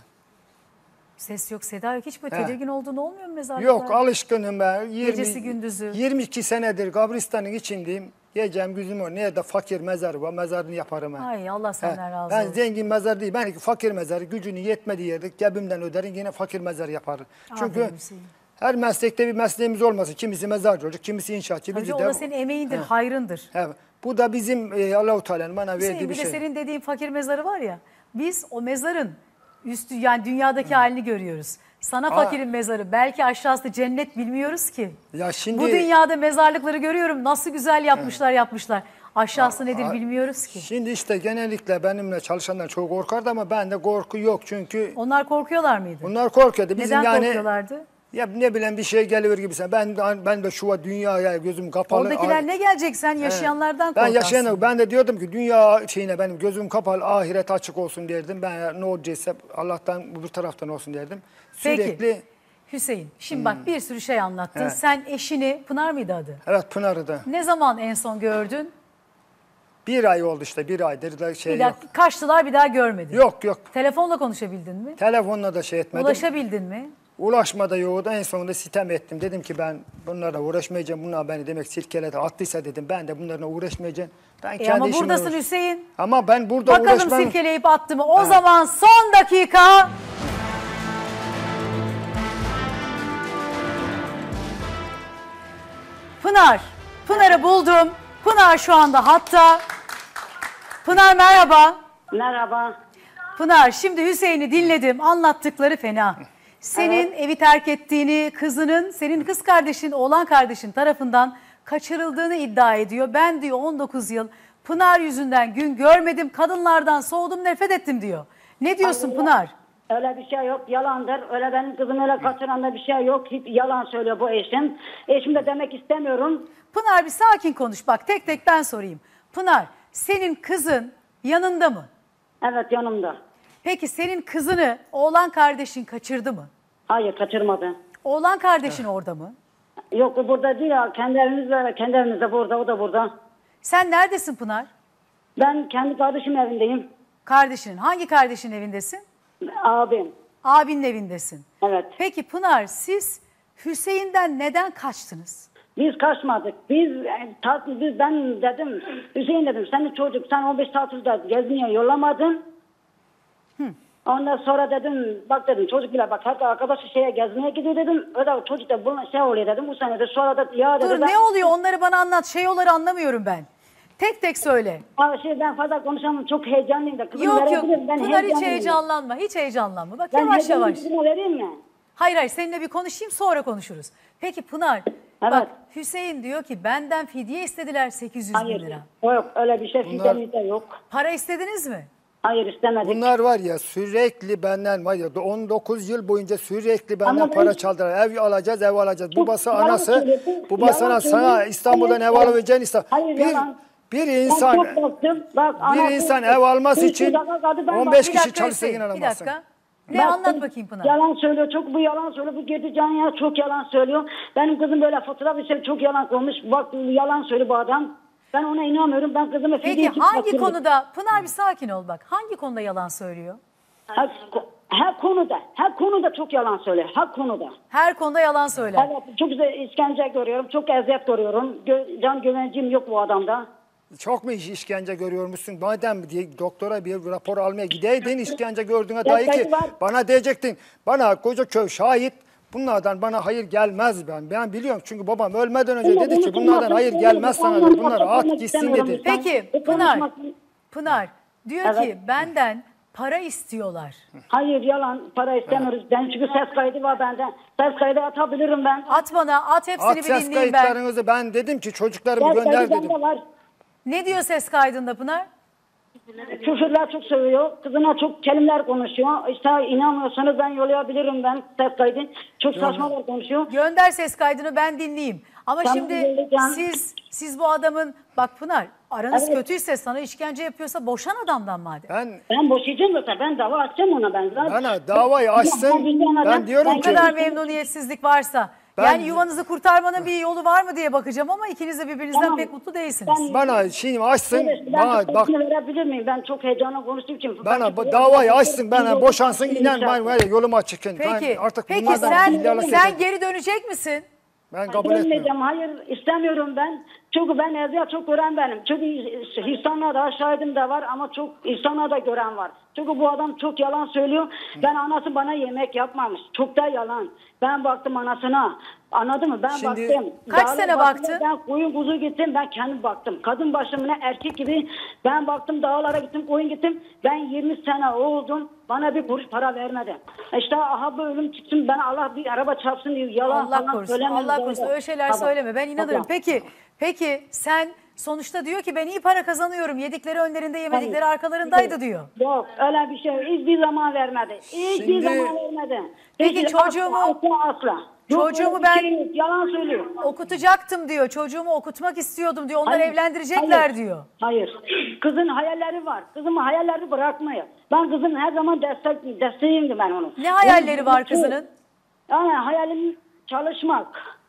Ses yok, seda yok. Hiç böyle He. tedirgin olduğun olmuyor mu mezarlıklarda? Yok alışkınım ben. yirmi, Gecesi gündüzü. yirmi iki senedir kabristanın içindeyim. Gecem güzüm o. Nerede fakir mezarı var mezarını yaparım ben. Ay Allah senden razı Ben olsun. zengin mezar değil. Ben fakir mezarı gücünü yetmediği yerde cebimden öderim yine fakir mezarı yaparım. Çünkü her meslekte bir mesleğimiz olmasın. Kimisi mezarcı olacak, kimisi inşaatçı. Tabii o da senin emeğindir, He. hayrındır. He. Bu da bizim e, Allah-u Teala'nın bana Hüseyin, verdiği bir, bir şey. Bir de senin dediğin fakir mezarı var ya, biz o mezarın üstü yani dünyadaki Hı. halini görüyoruz. Sana Aa. fakirin mezarı, belki aşağısı cennet bilmiyoruz ki. Ya şimdi, bu dünyada mezarlıkları görüyorum, nasıl güzel yapmışlar He. yapmışlar. Aşağısı Aa, nedir bilmiyoruz ki. Şimdi işte genellikle benimle çalışanlar çok korkardı ama bende korku yok çünkü... Onlar korkuyorlar mıydı? Onlar korkuyordu. Bizim Neden yani, korkuyorlardı? Ya ne bileyim bir şey geliyor gibi sen. Ben ben de şu dünyaya gözüm kapalı. Oradakiler ne gelecek sen yaşayanlardan He. korkarsın. Ben yaşayan ben de diyordum ki dünya şeyine benim gözüm kapalı ahiret açık olsun derdim. Ben ne olacaksa Allah'tan bu taraftan olsun derdim. Sürekli Peki Hüseyin şimdi hmm. bak bir sürü şey anlattın. He. Sen eşini Pınar mıydı adı? Evet Pınar'dı. Ne zaman en son gördün? Bir ay oldu işte bir aydır da şey bir daha, yok. Kaçtılar bir daha görmedin. Yok yok. Telefonla konuşabildin mi? Telefonla da şey etmedim. Ulaşabildin mi? Ulaşmada yoktu. En sonunda sitem ettim. Dedim ki ben bunlarla uğraşmayacağım. Bunlar beni demek silkeledi attıysa dedim. Ben de bunlarla uğraşmayacağım. Ben e kendi ama işimle buradasın uğraş... Hüseyin. Ama ben burada Bakalım uğraşmam. Bakalım silkeleyip attı mı? O ha. zaman son dakika. Pınar. Pınar'ı buldum. Pınar şu anda hatta. Pınar merhaba. Merhaba. Pınar şimdi Hüseyin'i dinledim. Anlattıkları fena. Senin evet. evi terk ettiğini, kızının, senin kız kardeşin, oğlan kardeşin tarafından kaçırıldığını iddia ediyor. Ben diyor on dokuz yıl Pınar yüzünden gün görmedim, kadınlardan soğudum, nefret ettim diyor. Ne diyorsun Allah, Pınar? Öyle bir şey yok. Yalandır. Öyle benim kızım öyle kaçıran da bir şey yok. Hep yalan söylüyor bu eşim. Eşim de demek istemiyorum. Pınar bir sakin konuş. Bak tek tek ben sorayım. Pınar senin kızın yanında mı? Evet, yanımda. Peki senin kızını oğlan kardeşin kaçırdı mı? Hayır, kaçırmadı. Oğlan kardeşin orada mı? Yok, o burada değil ya. Kendi evimizde, kendi evimizde burada. O da burada. Sen neredesin Pınar? Ben kendi kardeşimin evindeyim. Kardeşinin. Hangi kardeşin evindesin? Abim. Abinin evindesin. Evet. Peki Pınar siz Hüseyin'den neden kaçtınız? Biz kaçmadık. Biz, e, tat, biz ben dedim, Hüseyin dedim, senin çocuk, sen on beş tatilde gezmeye yollamadın. Hı. Ondan sonra dedim, bak dedim, çocuk bile bak, hatta arkadaşı şeye gezmeye gidiyor dedim. Öyle çocuk da bunun şey oluyor dedim, bu sene de sonra da ya Dur dedi. ne ben, oluyor onları bana anlat. Şeyoları anlamıyorum ben. Tek tek söyle. Aa, şey, ben fazla konuşamam, çok heyecanlıyım da. Kızım Yok yok verebilirim, ben Pınar hiç heyecanlıyım. heyecanlanma. Hiç heyecanlanma. Bak Ben yavaş heyecanlıyım, yavaş. kızıma vereyim mi? Hayır hayır seninle bir konuşayım sonra konuşuruz. Peki Pınar Evet. bak Hüseyin diyor ki benden fidye istediler sekiz yüz bin Hayır, lira. yok öyle bir şey, Bunlar- fitemizde yok. Para istediniz mi? Hayır, istemedik. Bunlar var ya sürekli benden var ya on dokuz yıl boyunca sürekli benden Ama ben- para çaldılar. Ev alacağız, ev alacağız. Çok Babası, yalan anası, söylüyorsun, babasına yalan sana söylüyorsun. İstanbul'dan Hayır, ev alabileceğin İstanbul. hayır, Bir, yalan. bir Ben insan çok baktım. Bak, bir anası- insan ev alması Üç için dakika kaldı, ben on bak- beş Bir kişi dakika çalışsa Hüseyin bir inanamazsın. dakika. Ne Bak, anlat bakayım Pınar. Yalan söylüyor, çok bu yalan söylüyor. Bu girdi can ya, çok yalan söylüyor. Benim kızım böyle fotoğraf için çok yalan koymuş. Bak yalan söylüyor bu adam. Ben ona inanmıyorum. Ben kızımı Peki fidye için hangi kaçırdım. konuda Pınar bir sakin ol bak. Hangi konuda yalan söylüyor? Her, her konuda, her konuda çok yalan söylüyor. Her konuda. Her konuda yalan söyler. Evet, çok güzel işkence görüyorum, çok eziyet görüyorum. Gö- can güvencim yok bu adamda. Çok mu iş- işkence görüyormuşsun? Madem diye doktora bir rapor almaya gideydin işkence gördüğüne dair ki var. bana diyecektin. Bana koca köy şahit bunlardan bana hayır gelmez ben. Ben biliyorum çünkü babam ölmeden önce dedi ki bunlardan hayır gelmez sana dedi. Bunlar at gitsin dedi. Peki Bu Pınar, konuşmasın- Pınar diyor Evet. ki benden para istiyorlar. Hayır, yalan, para istemiyoruz. Ben çünkü ses kaydı var bende. Ses kaydı atabilirim ben. At bana at hepsini At bir ses dinleyeyim ben. kayıtlarınızı ben dedim ki çocuklarımı Ses gönder kaydı dedim. bende var. Ne diyor ses kaydında Pınar? Küfürler çok seviyor. Kızına çok kelimeler konuşuyor. İşte inanmıyorsanız ben yollayabilirim ben ses kaydı. Çok saçmalar konuşuyor. Gönder ses kaydını ben dinleyeyim. Ama Tamam, şimdi göndereceğim. siz siz bu adamın bak Pınar aranız Evet. kötüyse sana işkence yapıyorsa boşan adamdan madem. Ben Ben boşayacağım zaten. Ben dava açacağım ona ben zaten. Bana davayı açsın. Ben diyorum Bu ki kadar memnuniyetsizlik varsa Ben- yani yuvanızı kurtarmanın bir yolu var mı diye bakacağım ama ikiniz de birbirinizden Tamam. pek mutlu değilsiniz. Ben- bana şimdi açsın. Evet, ben Bana çok bak tepkini verebilir miyim? Ben çok heyecanla konuştuğum için. bana bu Ben- davayı açsın bana Ben- boşansın inen ben var ya yoluma çıkın. Peki, Ben artık peki bunlardan sen, billahi sen sen, geri dönecek misin? ben kabul etmiyorum. Dönmeyeceğim. Hayır, istemiyorum ben. Çünkü ben eziyet çok gören benim. Çünkü insanlarda şahidim de var ama çok insanlarda gören var. Çünkü bu adam çok yalan söylüyor. Ben anası bana yemek yapmamış. Çok da yalan. Ben baktım anasına. Anladın mı? Ben Şimdi- baktım. Kaç Dağlar sene baktım, baktın? Ben koyun kuzu gittim. Ben kendim baktım. Kadın başımına erkek gibi. Ben baktım dağlara gittim. Koyun gittim. Ben yirmi sene oldum. Bana bir kuruş para vermedi. İşte aha bu ölüm çıksın. Ben Allah bir araba çarpsın diye yalan Allah falan korusun. söylemem Allah ben korusun. de. Öyle şeyler Tamam. söyleme. Ben inanırım. Tamam. Peki, peki sen sonuçta diyor ki ben iyi para kazanıyorum. Yedikleri önlerinde, yemedikleri Hayır. arkalarındaydı diyor. Yok öyle bir şey hiçbir zaman vermedi. Hiçbir Şimdi- zaman vermedi. Peki Hiç çocuğumu- asla asla. asla. Yok, Çocuğumu öyle bir ben- şey yok, yalan söylüyor. Okutacaktım diyor. Çocuğumu okutmak istiyordum diyor. Onları Hayır, evlendirecekler hayır, diyor. Hayır. Kızın hayalleri var. Kızımın hayalleri bırakmıyor. Ben kızın her zaman destek, desteğimdi ben onun. Ne hayalleri Onun- var kızının? Yani hayalim çalışmak.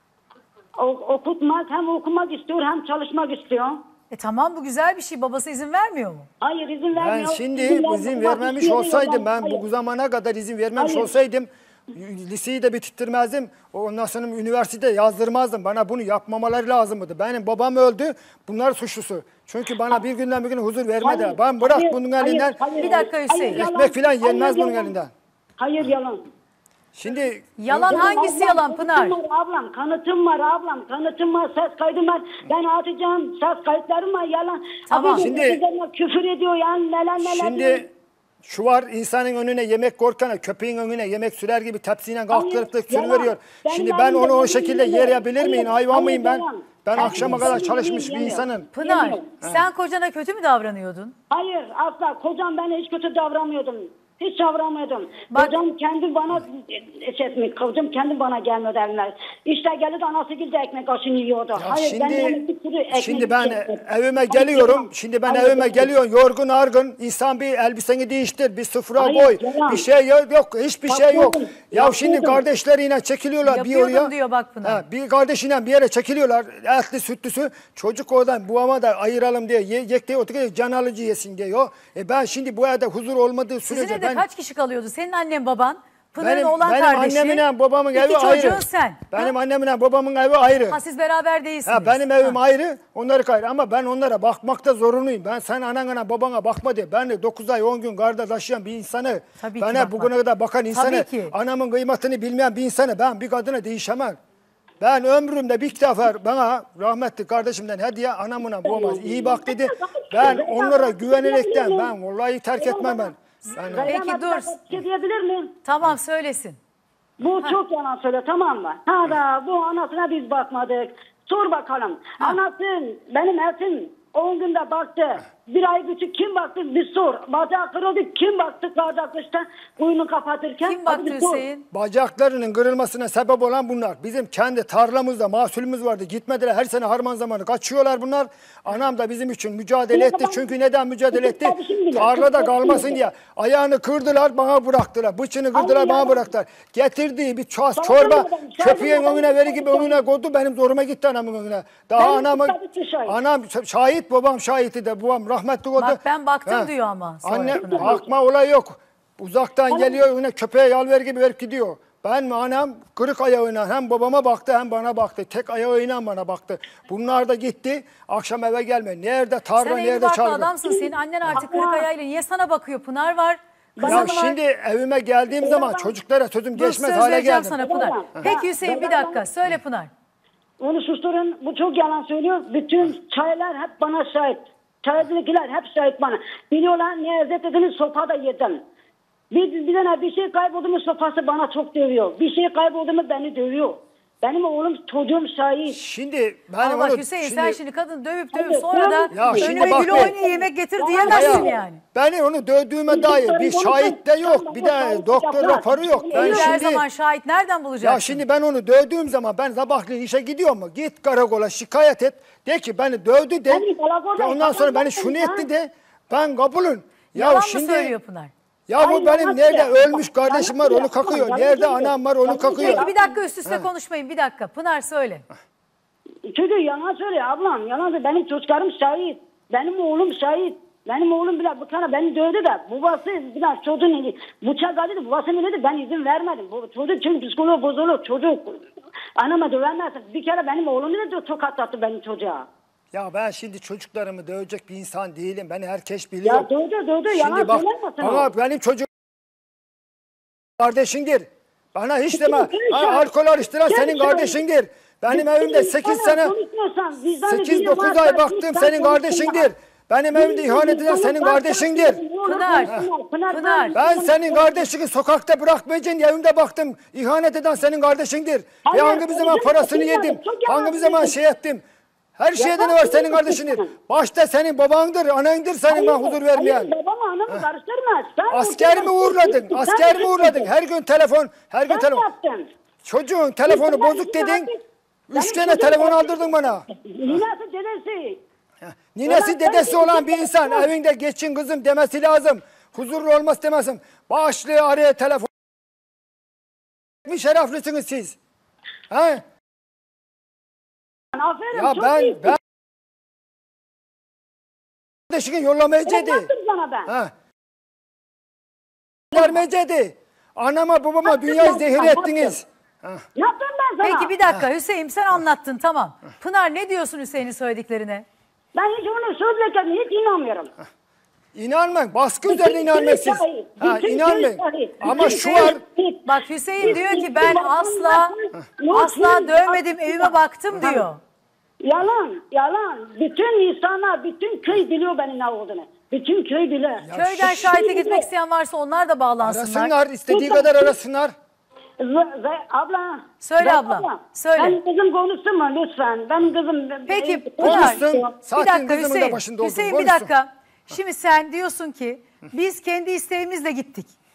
O, okutmak, hem okumak istiyor hem çalışmak istiyor. E tamam bu güzel bir şey. Babası izin vermiyor mu? Hayır, izin Ben vermiyor. şimdi vermiyor. izin Bak, vermemiş istiyor, olsaydım ben hayır. bu zamana kadar izin vermemiş Hayır. olsaydım liseyi de bitirtmezdim. Ondan sonra üniversitede yazdırmazdım. Bana bunu yapmamaları lazımdı. Benim babam öldü. Bunlar suçlusu. Çünkü bana bir günden bir güne huzur vermedi. Hayır, Ben bırak hayır, bunun hayır, elinden hayır, Bir dakika hayır, Hüseyin. yalan, ekmek falan yenmez hayır, bunun yalan. elinden. Hayır, yalan. Şimdi Yalan Benim hangisi ablam, yalan Pınar? kanıtım var ablam, kanıtım var ablam, kanıtım var, ses kaydım var. Ben atacağım, ses kayıtlarım var, yalan. Tamam. Abi, Şimdi- üzerine küfür ediyor yani, neler neler diyor. Şimdi şu var insanın önüne yemek korkana köpeğin önüne yemek sürer gibi tepsiyle kalktırıp da Hayır, sürüveriyor. yalan. Ben Şimdi ben ben onu de o ben şekilde bilmiyorum. yerebilir miyim? Hayır, Hayvan hayır, mıyım ben? yalan. Ben Ben akşama kadar bilmiyorum, çalışmış bir bilmiyorum. insanım. Pınar Yemiyorum. sen kocana kötü mü davranıyordun? Hayır, asla kocam ben hiç kötü davranmıyordum. Hiç çağıramıyordum. Bak- Kocam kendi bana şey, kocam kendi bana gelmedi evime. İşte gelirdi anası gibi de ekmek aşını yiyordu. Ya Hayır ben şimdi yani bir sürü ekmek şimdi ben yiyecektim. evime Hayır, geliyorum. yalan. Şimdi ben Hayır, evime yalan. geliyorum yorgun argın. İnsan bir elbiseni değiştir, bir sıfıra Hayır, koy. yalan. Bir şey yok, yok hiçbir şey yok. Yapıyordum, Ya şimdi yapıyordum. kardeşleriyle çekiliyorlar bir Yapıyordum oraya. diyor bak Pınar. Ha, bir kardeşiyle bir yere çekiliyorlar. Etli sütlüsü. Çocuk oradan buama da ayıralım diye ye, yekte oturuyor can alıcı yesin diyor. E ben şimdi bu evde huzur olmadığı sürece Sizin evde ben kaç kişi kalıyordu? Senin annen baban, Pınar'ın benim, oğlan benim kardeşi. anneminle babamın iki evi çocuğun ayrı. sen. Benim Ha? anneminle babamın evi ayrı. Ha, siz beraber değilsiniz. Ha, benim evim Ha. ayrı, onları ayrı ama ben onlara bakmakta zorunluyum. Ben sen anana babana bakma diye. Ben de dokuz ay on gün karda taşıyan bir insanı, Tabii ki bana bakmak. bugüne kadar bakan insanı, ki. anamın kıymetini bilmeyen bir insanı ben bir kadına değişemem. Ben ömrümde bir defa bana rahmetli kardeşimden hediye anamına babama iyi bak dedi. Ben onlara güvenerekten ben vallahi terk etmem ben. ben Peki, Peki dur. Bir şey diyebilir miyim? Tamam söylesin. Bu çok yalan söyle tamam mı? Ha da bu anasına biz bakmadık. Sor bakalım. Anasın benim etim on günde baktı. Bir ay küçük kim baktı bir sor. Bacağı kırıldı kim baktı bardaklıkta kuyunu kapatırken. Kim Hadi baktı bir sor. Hüseyin? Bacaklarının kırılmasına sebep olan bunlar. Bizim kendi tarlamızda mahsulümüz vardı. Gitmediler. Her sene harman zamanı kaçıyorlar bunlar. Anam da bizim için mücadele etti. Çünkü neden mücadele etti? Tarlada kalmasın diye. Ayağını kırdılar bana bıraktılar. Bıçını kırdılar bana bıraktılar. Getirdiği bir ças çorba köpeğin önüne verir gibi önüne koydu. Benim zoruma gitti anamın önüne. Daha anamın anam şahit babam şahiti de babam rahmetli oldu. Bak ben baktım diyor ama sonra Anne Pınar. bakma olay yok. Uzaktan geliyor önüne köpeğe yal ver gibi verip gidiyor. Ben mi anam kırık ayağıyla hem babama baktı hem bana baktı. Tek ayağıyla bana baktı. Bunlar da gitti. Akşam eve gelme. Nerede tarla Sen evli nerede barklı çalgı. adamsın. Senin annen artık kırık ayağıyla niye sana bakıyor? Pınar var. Ya Kızın var. şimdi evime geldiğim zaman çocuklara sözüm Dur, geçmez söz hale vereceğim geldim. sana Pınar. Tamam. Peki Hüseyin bir dakika. Söyle Pınar. Onu susturun. Bu çok yalan söylüyor. Bütün çaylar hep bana şahit. Çaycılıklar hep şahit bana. Biliyorlar ne ezet dediniz sopa da yedim. Bir, bir tane bir şey kayboldu mu sopası bana çok dövüyor. Bir şey kayboldu mu beni dövüyor. Benim oğlum çocuğum şahit. Şimdi ben Ama bak onu Hüseyin sen şimdi kadın dövüp dövüp Hayır, sonra da Ya şimdi önüme bak gül be. oynaya yemek getir diyemezsin Ya, yani. beni onu dövdüğüme dair bir şahit de yok. Bir de doktor raporu yok. Ben Evli her şimdi zaman şahit nereden bulacaksın? Ya şimdi ben onu dövdüğüm zaman ben sabahleyin işe gidiyor mu? Git karakola şikayet et. De ki beni dövdü de. Beni karakolda Ve ondan sonra beni yakaladın şunu ya. etti de. Ben kabulün. Ya Yalan şimdi mı söylüyor Pınar? ya Hayır, bu benim yalan nerede söylüyor. ölmüş kardeşim var Yalan onu söylüyor. kakıyor. Yalan Nerede söylüyor. anam var onu Yalan kakıyor. Peki bir dakika üst üste konuşmayın bir dakika. Pınar söyle. Çocuğu yalan söylüyor ablam. Yalan söylüyor. Benim çocuklarım şahit. Benim oğlum şahit. Benim oğlum bile bu tane beni dövdü de babası biraz çocuğun bıçak aldı babası mı dedi ben izin vermedim. Bu çocuk çünkü psikoloğu bozulur çocuk. Anama dövemezsin. Bir kere benim oğlumu da tokatlattı benim çocuğa. Ya ben şimdi çocuklarımı dövecek bir insan değilim. Beni herkes biliyor. Ya dövdü dövdü yalan Şimdi bak söylemesin o. ama benim çocuğum kardeşindir. Bana hiç deme. Sen Ha, şahit. alkol alıştıran Sen senin şahit. kardeşindir. Benim evimde sekiz sene sekiz dokuz ay baktım senin kardeşindir. Benim evimde ihanet eden senin kardeşindir. Pınar, Pınar. Ben senin kardeşini sokakta bırakmayacaksın diye evimde baktım. İhanet eden senin kardeşindir. Ve Hayır, hangi bir zaman bizim parasını çocuklar yedim. çok yalan Hangi bir zaman söylüyor. şey ettim. Her şeyden Yalan var senin söylüyor kardeşindir. çocuklar. Başta senin babandır, anandır senin ben huzur vermeyen. Hayır babamı anamı karıştırma. Sen Asker mi uğurladın? Sen Asker mi yaptın. uğurladın? Her gün telefon, her gün Sen telefon. yaptın. Çocuğun telefonu Sen bozuk yaptın. dedin. Benim Üç tane çocuğum- telefon aldırdın bana. Ninesi dedesi. Ninesi Yalan dedesi söylüyor. olan bir insan evinde geçin kızım demesi lazım. Huzurlu olması demezim. Başlığı araya telefon. Bir şereflisiniz siz. He? Aferin Ya çok ben iyisin. ben kardeşini yollamayacaktı. Ben yaptım sana ben. Ha. Vermeyecekti. Anama babama Yaptım dünyayı ben zehir sana, ettiniz. Ha. Yaptım ben sana. Peki bir dakika Hüseyin sen anlattın tamam. Pınar ne diyorsun Hüseyin'in söylediklerine? Ben hiç onu söylediklerine hiç inanmıyorum. İnanmayın. Baskı üzerine inanmayın siz. şahit, Ha, bütün inanmayın. şahit, Ama bütün şu var. şahit. Bak Hüseyin diyor ki ben asla asla dövmedim evime baktım diyor. Yalan, yalan. Bütün insanlar, bütün köy biliyor benim ne olduğunu. Bütün köy biliyor. Köyden şahite gitmek isteyen varsa onlar da bağlansınlar. Arasınlar. istediği kadar arasınlar. Z- Z- abla. Söyle Z- abla, söyle. Benim kızım konuşsun mu lütfen? Benim kızım... Peki Konuşsun. Pınar bir Zaten dakika kızımın da Hüseyin. başında oldum, Hüseyin bir konuşsun. dakika. Şimdi sen diyorsun ki biz kendi isteğimizle gittik.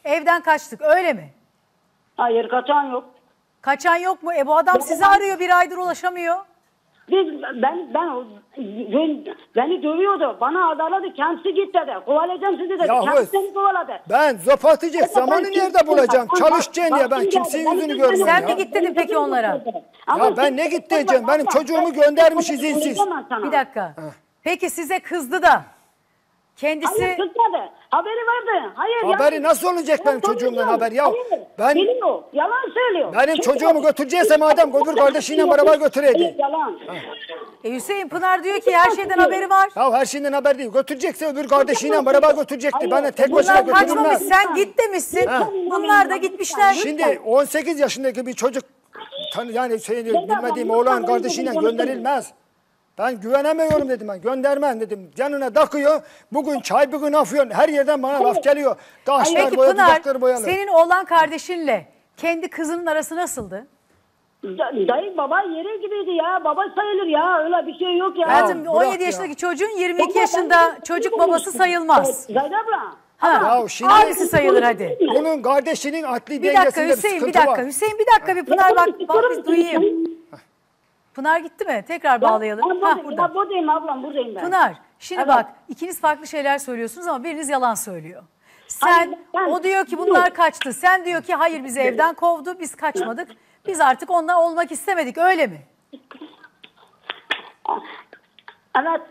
Evden kaçtık öyle mi? Hayır, kaçan yok. Kaçan yok mu? E bu adam sizi arıyor, bir aydır ulaşamıyor. Biz, ben, ben, o- ben, beni dövüyordu. Bana adaladı. Kendisi git dedi. Kovalayacağım sizi dedi. Yahu, Kendisi beni kovaladı. Ben zop atacak zamanı nerede bulacağım? Çalışacaksın diye ben kimsenin yüzünü görmüyorum Sen ya. mi git dedin peki onlara? Ya ben ne git diyeceğim? Benim çocuğumu göndermiş izinsiz. Bir dakika. Peki size kızdı da kendisi... Hayır, kızmadı. Haberi vardı. Hayır. Haberi yani- nasıl olacak benim Ben çocuğumdan konuşuyorum. haber ya? Hayır, Ben biliyor. Yalan söylüyor. benim Çünkü- çocuğumu götürecekse madem öbür kardeşiyle beraber götüreydi. Hayır, yalan. E Hüseyin Pınar diyor ki her şeyden haberi var. Ya her şeyden haber değil. Götürecekse öbür kardeşiyle beraber götürecekti. Hayır, Ben de tek başına Bunlar kaçmamış, götürülmez. sen git demişsin. Ha. Bunlar da gitmişler. Şimdi on sekiz yaşındaki bir çocuk tanı yani şey bilmediğim ben- oğlan ben- kardeşiyle ben- gönderilmez. Ben güvenemiyorum dedim ben. Göndermem dedim. Canına takıyor. Bugün çay bugün afyon. Her yerden bana laf geliyor. Taşlar Peki boya, Pınar, dudakları boyalı. senin oğlan kardeşinle kendi kızının arası nasıldı? Da- Dayı baba yeri gibiydi ya. Baba sayılır ya. Öyle bir şey yok ya. Hayatım bırak on yedi ya. yaşındaki çocuğun yirmi Baba, iki ben- yaşında çocuk babası sayılmaz. Zahide abla. Ha, Ya şimdi- abisi sayılır hadi. Bunun kardeşinin akli Bir dakika dengesinde bir Hüseyin, bir sıkıntı dakika var. Hüseyin, bir dakika bir Pınar bak, bak biz duyayım. Pınar gitti mi? Tekrar bağlayalım. Ben Ha buradayım, burada. ya buradayım ablam buradayım ben. Pınar, şimdi Evet. bak ikiniz farklı şeyler söylüyorsunuz ama biriniz yalan söylüyor. Sen, Hayır, ben- o diyor ki bunlar kaçtı. Sen diyor ki hayır bizi evden kovdu, biz kaçmadık. Biz artık onunla olmak istemedik, öyle mi? Evet.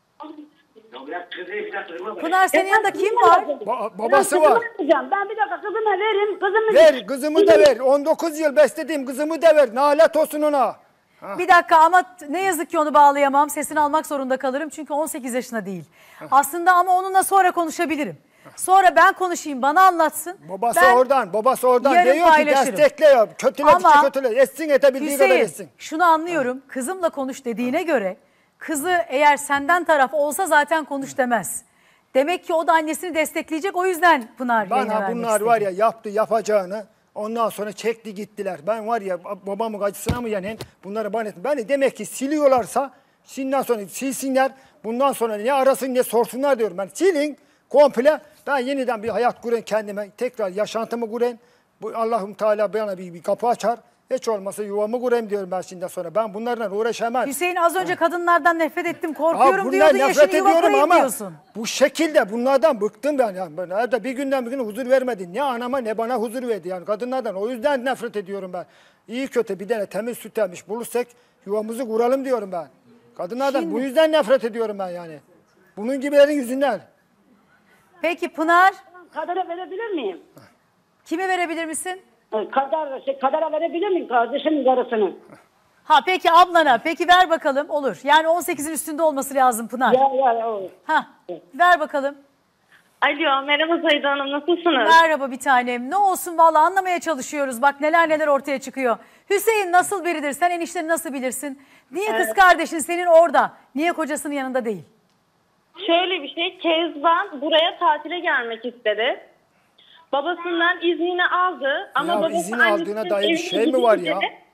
Pınar senin yanında kim var? Ba- babası Ben kızımı var. vereceğim. Ben bir dakika kızıma vereyim. Kızımı Ver kızımı da ver. on dokuz yıl beslediğim kızımı da ver. Nalet olsun ona. Bir dakika ama t- ne yazık ki onu bağlayamam. Sesini almak zorunda kalırım çünkü on sekiz yaşında değil. Aslında ama onunla sonra konuşabilirim. Sonra ben konuşayım, bana anlatsın. Babası Ben oradan, babası oradan yarın diyor ki paylaşırım. destekliyor. Kötüledikçe Ama kötüle. Etsin edebildiği kadar Hüseyin, etsin. şunu anlıyorum. Kızımla konuş dediğine göre kızı eğer senden taraf olsa zaten konuş demez. Demek ki o da annesini destekleyecek. O yüzden Pınar yayına Bana vermek bunlar istedi. var ya yaptı yapacağını ondan sonra çekti gittiler. Ben var ya babamın acısına mı yenen bunları bana ettim. Beni demek ki siliyorlarsa şimdiden sonra silsinler. Bundan sonra ne arasın ne sorsunlar diyorum. Ben silin komple. Ben yeniden bir hayat kurayım kendime. Tekrar yaşantımı kurayım. Bu Allah'ım Teala bana bir, bir kapı açar. Hiç olmasa yuvamı kurayım diyorum ben şimdiden sonra. Ben bunlarla uğraşamam. Hüseyin az önce kadınlardan nefret ettim, Ya korkuyorum bundan diyordun. nefret Yaşını yuva ediyorum kurayım ama diyorsun. bu şekilde bunlardan bıktım ben. Yani ben evde bir günden bir güne huzur vermedi. Ne anama ne bana huzur verdi yani kadınlardan. O yüzden nefret ediyorum ben. İyi kötü bir tane temiz süt emmiş bulursak yuvamızı kuralım diyorum ben. Kadınlardan Şimdi- bu yüzden nefret ediyorum ben yani. Bunun gibilerin yüzünden. Peki Pınar, Kadere verebilir miyim? kime verebilir misin? Kadar, şey, kadere verebilir miyim kardeşimin karısını? Ha peki ablana. Peki ver bakalım, olur. Yani on sekizin üstünde olması lazım Pınar. Ya ya ya. Ha, ver bakalım. Alo, merhaba Zahide Hanım, nasılsınız? Merhaba bir tanem. Ne olsun valla anlamaya çalışıyoruz. Bak neler neler ortaya çıkıyor. Hüseyin nasıl biridir? Sen enişteni nasıl bilirsin? Niye kız kardeşin senin orada? Niye kocasının yanında değil? Şöyle bir şey, Kezban buraya tatile gelmek istedi. Babasından iznini aldı ama Ya babası izin aldığına annesinin dair bir evine şey mi var ya? gidince,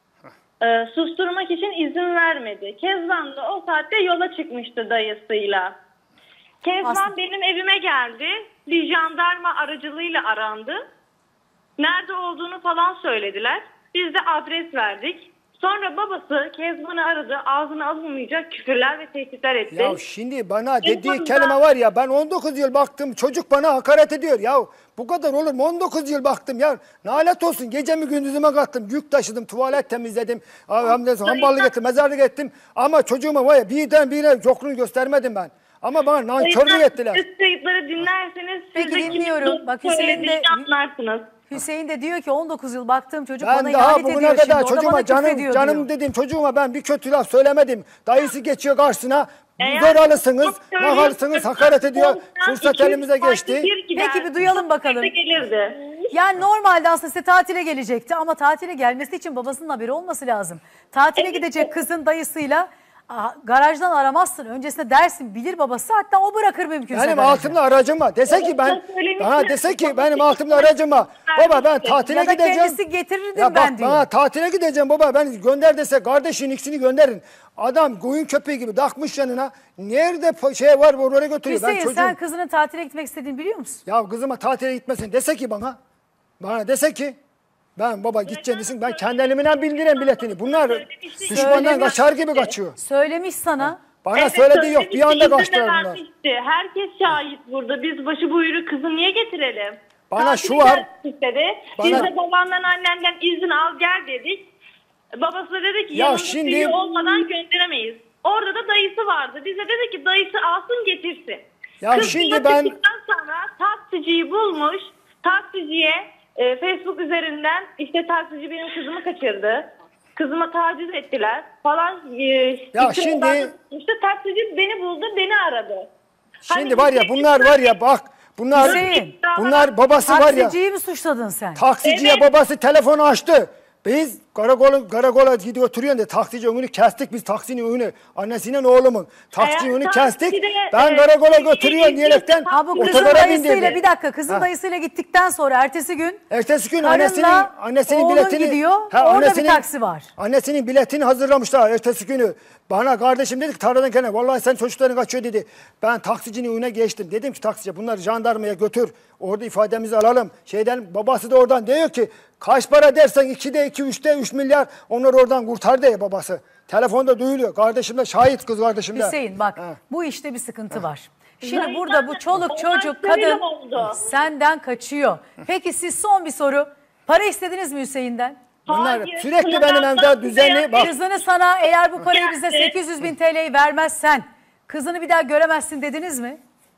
e, susturmak için izin vermedi. Kezban da o saatte yola çıkmıştı dayısıyla. Kezban Aslında- benim evime geldi. Bir jandarma aracılığıyla arandı. Nerede olduğunu falan söylediler. Biz de adres verdik. Sonra babası Kezban'ı aradı. Ağzına alınmayacak küfürler ve tehditler etti. Ya şimdi bana dediği Kezban'ın kelime da- var ya ben on dokuz yıl baktım çocuk bana hakaret ediyor ya. Bu kadar olur mu? on dokuz yıl baktım ya. Nalet olsun gecemi gündüzüme kattım. Yük taşıdım, tuvalet temizledim. Hem de hamballık ettim, mezarlık ettim. Ama çocuğuma var ya birden birine yokluğunu göstermedim ben. Ama bana nankörlük ettiler. Siz kayıtları dinlerseniz Peki, siz de dinliyorum. kimin Bak, Hüseyin de- söylediğini anlarsınız. Hüseyin de diyor ki on dokuz yıl baktığım çocuk bana Ben daha ihanet bugüne ediyor kadar şimdi. O da bana çocuğuma canım küfrediyor canım diyor. dedim çocuğuma ben bir kötü laf söylemedim. Dayısı geçiyor karşısına. Eğer Zor alısınız, çok ne alısınız söylüyorsanız hakaret ediyor. ondan Fırsat iki yüz elimize farklı geçti. bir gider. Peki, bir duyalım bakalım. Gelirdi. Yani normalde aslında size tatile gelecekti ama tatile gelmesi için babasının haberi olması lazım. Tatile Evet. gidecek kızın dayısıyla Aa, garajdan aramazsın. Öncesinde dersin bilir babası, hatta o bırakır mümkünse Benim garajı. altımda aracım var. Dese ki ben, söylemiştim. bana dese ki benim altımda aracım var. Baba ben tatile Ya da gideceğim. kendisi getirirdim Ya ben bak diyor. bana tatile gideceğim baba, ben gönder dese kardeşin ikisini gönderin. Adam koyun köpeği gibi takmış yanına. Nerede po- şey var oraya götürüyor. Hüseyin ben çocuğum. sen kızının tatile gitmek istediğini biliyor musun? Ya kızıma tatile gitmesin dese ki bana. Bana dese ki ben baba gideceğim desin, ben kendi elimden bildireyim biletini. Bunlar düşmandan Söylemiş. kaçar gibi kaçıyor. Söylemiş sana. Bana Evet, söylediği yok, bir söylemişti, anda izin de kaçtılar bunlar. vermişti. Herkes şahit burada. Biz başı buyuru kızı niye getirelim? Bana Tatile şu var, gelmek istedi. bana- Biz de babamdan annemden izin al gel dedik. Babası da dedi ki Ya yanında şimdi- tüyü olmadan gönderemeyiz. Orada da dayısı vardı. Bize dedi ki dayısı alsın getirsin. Ya Kız şimdi yola ben- çıktıktan sonra taksiciyi bulmuş. Taksiciye e, Facebook üzerinden işte taksici benim kızımı kaçırdı. Kızıma taciz ettiler falan. E, Ya işte şimdi- ben- işte taksici beni buldu, beni aradı. Şimdi Hani var ya bir- bunlar var ya bak. Bunlar Hüseyin, bunlar babası var ya. Taksiciyi mi suçladın sen? Taksiciye Evet. babası telefonu açtı. Biz karakola, karakola gidiyor oturuyorsun de taksici önünü kestik biz, taksinin önünü. Annesinin oğlumun. Taksicinin Eğer önünü taksici kestik. de, Ben e, karakola taksici götürüyorsun de- diyerekten Ha bu kızın otogara dayısıyla bindirdi. bir dakika kızın Ha. dayısıyla gittikten sonra ertesi gün Ertesi gün karınla annesinin annesinin oğlun biletini gidiyor. Ha, Orada bir annesinin- taksi var. Annesinin biletini hazırlamışlar ertesi günü. Bana kardeşim dedi ki tarladan kenara vallahi sen çocukların kaçıyor dedi. Ben taksicinin önüne geçtim. Dedim ki taksici bunları jandarmaya götür. Orada ifademizi alalım. Şeyden babası da oradan diyor ki kaç para dersen ikide iki, üçte üç milyar onları oradan kurtar diye babası. Telefonda duyuluyor. Kardeşim de şahit, kız kardeşim de. Hüseyin bak Ha. bu işte bir sıkıntı var. Şimdi Zaten burada bu çoluk olay çocuk şöyle kadın oldu. senden kaçıyor. Peki siz son bir soru. Para istediniz mi Hüseyin'den? Bunlar Hayır, sürekli sınavdan benim evde sonra düzenli beyaz- bak. Kızını sana eğer bu parayı bize Geldi. sekiz yüz bin T L'yi vermezsen kızını bir daha göremezsin dediniz mi?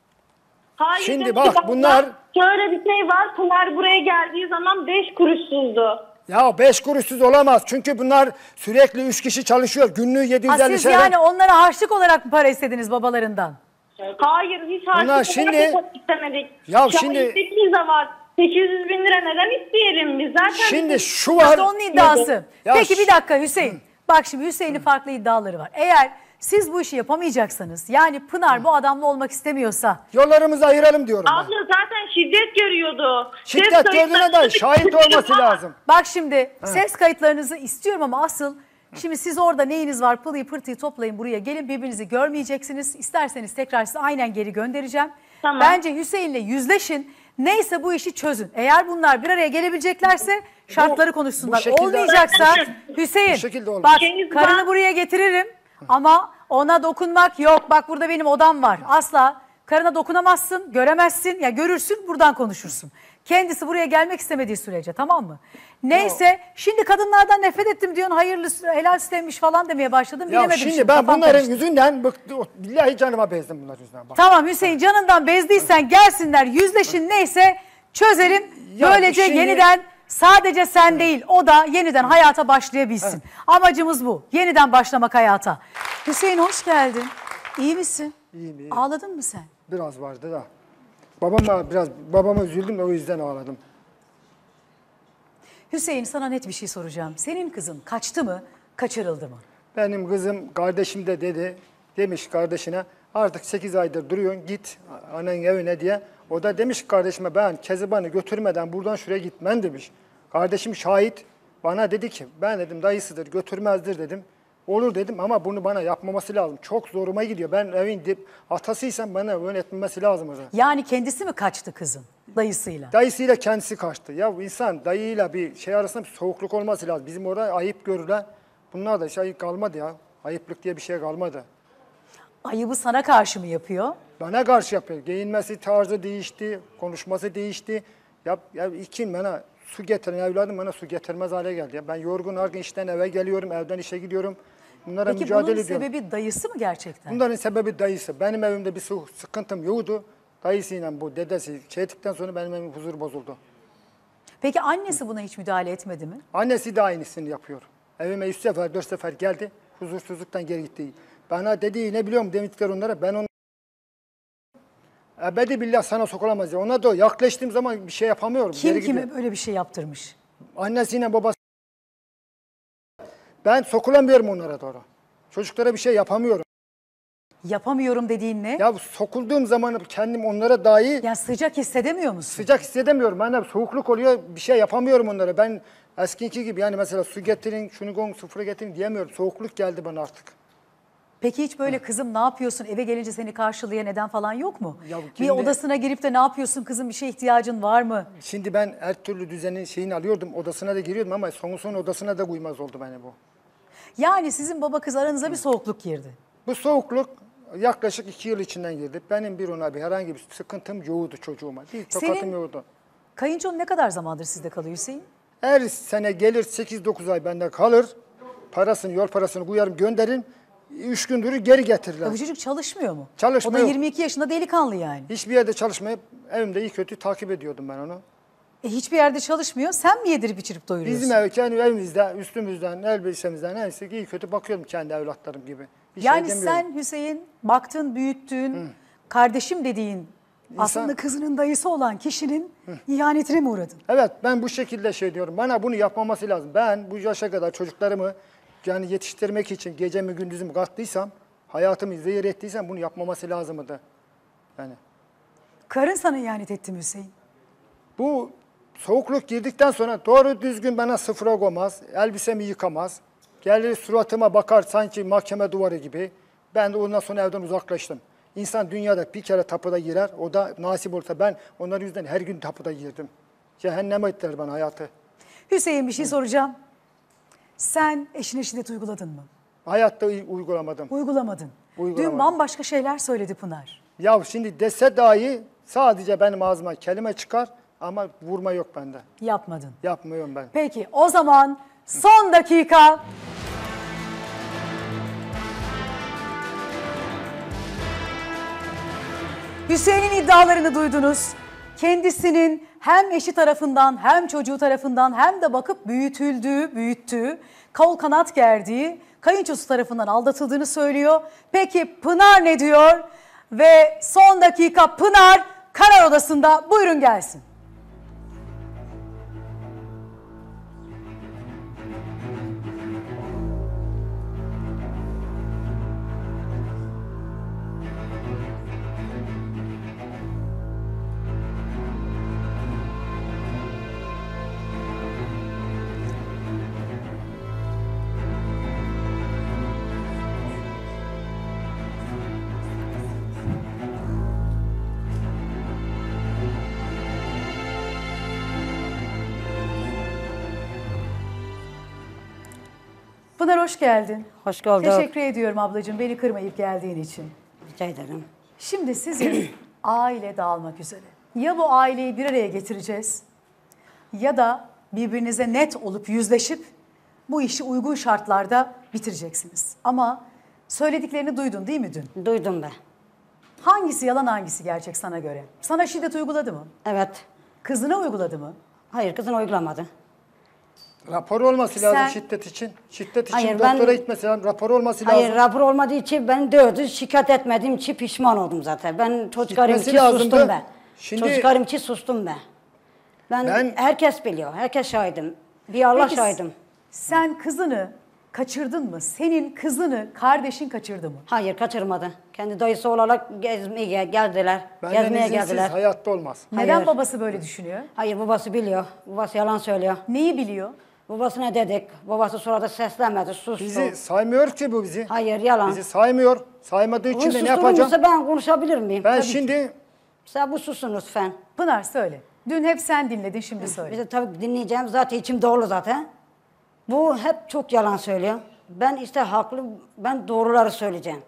Hayır, Şimdi canım, bak, bak, bunlar- şöyle bir şey var. Pınar buraya geldiği zaman beş kuruşsuzdu. Ya beş kuruşsuz olamaz. Çünkü bunlar sürekli üç kişi çalışıyor. Günlüğü yedi yüz Ha, elli siz lira. yani onlara harçlık olarak mı para istediniz babalarından? Hayır, hiç Bunlar harçlık şimdi- olarak istemedik. Ya Şu an şimdi- istediğimiz de var. sekiz yüz bin lira neden isteyelim biz? Zaten Şimdi bizim- şu var. İşte onun iddiası. Ya Peki şu- bir dakika Hüseyin. Bak şimdi Hüseyin'in farklı iddiaları var. Eğer siz bu işi yapamayacaksanız yani Pınar bu adamla olmak istemiyorsa Yollarımızı ayıralım diyorum ben. Abla zaten şiddet görüyordu. Şiddet Ses gördüğüne de kayıtlarını şahit olması ama- lazım. bak şimdi ses kayıtlarınızı istiyorum ama asıl şimdi siz orada neyiniz var pılıyı pırtıyı toplayın buraya gelin, birbirinizi görmeyeceksiniz. İsterseniz tekrar size aynen geri göndereceğim. Tamam. Bence Hüseyin'le yüzleşin. Neyse bu işi çözün. Eğer bunlar bir araya gelebileceklerse şartları konuşsunlar. bu şekilde- Olmayacaksa Hüseyin Bu şekilde olmaz. bak Cengiz, karını ben- buraya getiririm ama ona dokunmak yok. Bak burada benim odam var. Asla karına dokunamazsın, göremezsin. Ya görürsün buradan konuşursun. Kendisi buraya gelmek istemediği sürece, tamam mı? Neyse şimdi kadınlardan nefret ettim diyorsun, hayırlı helal sevmiş falan demeye başladım. Ya Bilemedim şimdi ben kafam bunların karıştı. yüzünden bıktı. Billahi canıma bezdim bunlar yüzünden. Bak. Tamam Hüseyin, canından bezdiysen gelsinler, yüzleşin, neyse çözelim. Ya Böylece şimdi- yeniden sadece sen değil o da yeniden hayata başlayabilsin. Amacımız bu. Yeniden başlamak hayata. Hüseyin hoş geldin. İyi misin? İyiyim, iyiyim. Ağladın mı sen? Biraz vardı da. Babama biraz babama üzüldüm de o yüzden ağladım. Hüseyin sana net bir şey soracağım. Senin kızın kaçtı mı, kaçırıldı mı? Benim kızım kardeşim de dedi. Demiş kardeşine artık sekiz aydır duruyorsun git annen evine diye. O da demiş ki kardeşime ben Keziban'ı götürmeden buradan şuraya gitmem demiş. Kardeşim şahit bana dedi ki ben dedim dayısıdır götürmezdir dedim. Olur dedim ama bunu bana yapmaması lazım. Çok zoruma gidiyor. Ben evin dip, atasıysam bana yönetmemesi lazım orada. Yani kendisi mi kaçtı kızın dayısıyla? Dayısıyla kendisi kaçtı. Ya insan dayıyla bir şey arasında bir soğukluk olması lazım. Bizim orada ayıp görürler. Bunlar da şey kalmadı ya. Ayıplık diye bir şey kalmadı. Ayıbı sana karşı mı yapıyor? Bana karşı yapıyor. Giyinmesi tarzı değişti, konuşması değişti. Ya, ya için bana su getirin evladım bana su getirmez hale geldi. Ya ben yorgun argın işten eve geliyorum, evden işe gidiyorum. Bunlara Peki mücadele bunun ediyorum. sebebi dayısı mı gerçekten? Bunların sebebi dayısı. Benim evimde bir su sıkıntım yoktu. Dayısıyla bu dedesi şey ettikten sonra benim evim huzur bozuldu. Peki annesi buna hiç müdahale etmedi mi? Annesi de aynısını yapıyor. Evime üç sefer, dört sefer geldi. Huzursuzluktan geri gitti. Bana dedi ne biliyorum demişler onlara. Ben onu ebedi billah sana sokulamaz ya. Ona da yaklaştığım zaman bir şey yapamıyorum. Kim Geri kime gidiyor. böyle bir şey yaptırmış? Annesiyle babası. Ben sokulamıyorum onlara doğru. Çocuklara bir şey yapamıyorum. Yapamıyorum dediğin ne? Ya sokulduğum zaman kendim onlara dahi Yani sıcak hissedemiyor musun? sıcak hissedemiyorum. Ben de soğukluk oluyor, bir şey yapamıyorum onlara. Ben eskiki gibi yani mesela su getirin, şunu koyun, sıfıra getirin diyemiyorum. Soğukluk geldi bana artık. Peki hiç böyle kızım ne yapıyorsun eve gelince seni karşılayan neden falan yok mu? Ya Bir kimde- odasına girip de ne yapıyorsun kızım bir şeye ihtiyacın var mı? Şimdi ben her türlü düzenin şeyini alıyordum, odasına da giriyordum ama sonu sonu odasına da uymaz oldu bana bu. Yani sizin baba kız aranıza bir soğukluk girdi. Bu soğukluk yaklaşık iki yıl içinden girdi. Benim bir ona bir herhangi bir sıkıntım yoktu çocuğuma. Bir tokatım Senin- yoktu. Kayınçon ne kadar zamandır sizde kalıyor Hüseyin? Her sene gelir sekiz dokuz ay bende kalır. Parasını, yol parasını koyarım gönderin. Üç gün durur geri getirirler. Ya bu çocuk çalışmıyor mu? Çalışmıyor. O da yirmi iki yaşında delikanlı yani. Hiçbir yerde çalışmayıp evimde iyi kötü takip ediyordum ben onu. E hiçbir yerde çalışmıyor. Sen mi yedirip içirip doyuruyorsun? Bizim ev, kendi evimizde, üstümüzden, elbisemizden neyse iyi kötü bakıyordum kendi evlatlarım gibi. Bir Yani şey demiyorum. sen Hüseyin baktın, büyüttün, kardeşim dediğin aslında kızının dayısı olan kişinin ihanetine mi uğradın? Evet ben bu şekilde şey diyorum. Bana bunu yapmaması lazım. Ben bu yaşa kadar çocuklarımı yani yetiştirmek için gecemi gündüzümü kattıysam, hayatımı zehir ettiysem bunu yapmaması lazımdı. Yani Karın sana ihanet etti mi Hüseyin? bu soğukluk girdikten sonra doğru düzgün bana sıfıra koymaz, elbisemi yıkamaz. Gelir suratıma bakar sanki mahkeme duvarı gibi. Ben de ondan sonra evden uzaklaştım. İnsan dünyada bir kere tapuda girer, o da nasip olsa ben onların yüzünden her gün tapuda girdim. Cehennem ettiler bana hayatı. Hüseyin bir şey soracağım. Sen eşine şiddet uyguladın mı? Hayatta uy- uygulamadım. Uygulamadın. Uygulamadım. Dün bambaşka şeyler söyledi Pınar. Ya şimdi dese dahi sadece benim ağzıma kelime çıkar ama vurma yok bende. Yapmadın. Yapmıyorum ben. Peki o zaman son dakika. Hüseyin'in iddialarını duydunuz. Kendisinin hem eşi tarafından hem çocuğu tarafından hem de bakıp büyütüldüğü, büyüttüğü, kol kanat gerdiği, kayınçosu tarafından aldatıldığını söylüyor. Peki Pınar ne diyor? Ve son dakika Pınar karar odasında, buyurun gelsin. Pınar hoş geldin. Hoş bulduk. Teşekkür ediyorum ablacığım beni kırmayıp geldiğin için. Rica ederim. Şimdi sizin aile dağılmak üzere. Ya bu aileyi bir araya getireceğiz ya da birbirinize net olup yüzleşip bu işi uygun şartlarda bitireceksiniz. Ama söylediklerini duydun değil mi dün? Duydum ben. Hangisi yalan hangisi gerçek sana göre? Sana şiddet uyguladı mı? Evet. Kızına uyguladı mı? Hayır, kızın uygulamadı. Rapor olması lazım Sen- şiddet için. Şiddet için Hayır, ben- doktora gitmesi lazım. Rapor olması Hayır, lazım. rapor olmadığı için ben dövdü, şikayet etmediğim için pişman oldum zaten. Ben çocuklarım Gitmesi için lazımdı. sustum ben. Şimdi- Çocuklarım için sustum ben. ben. Ben- herkes biliyor, herkes şahidim. Bir Allah Peki, şahidim. sen kızını kaçırdın mı? Senin kızını kardeşin kaçırdı mı? Hayır, kaçırmadı. Kendi dayısı olarak gezmeye geldiler. Benden gezmeye izinsiz geldiler. hayatta olmaz. Neden Hayır. babası böyle düşünüyor? Hayır, babası biliyor. Babası yalan söylüyor. Neyi biliyor? Babasına dedik. Babası sonra da seslenmedi, sustu. Bizi saymıyor ki bu bizi. Hayır, yalan. Bizi saymıyor. Saymadığı Bunu için de ne susturur yapacağım? musa ben konuşabilir miyim? Ben Tabii ki. şimdi Sen bu susun lütfen. Pınar söyle. Dün hep sen dinledin şimdi söyle. Bir de tabii dinleyeceğim zaten içim doğru zaten. Bu hep çok yalan söylüyor. Ben işte haklı, ben doğruları söyleyeceğim.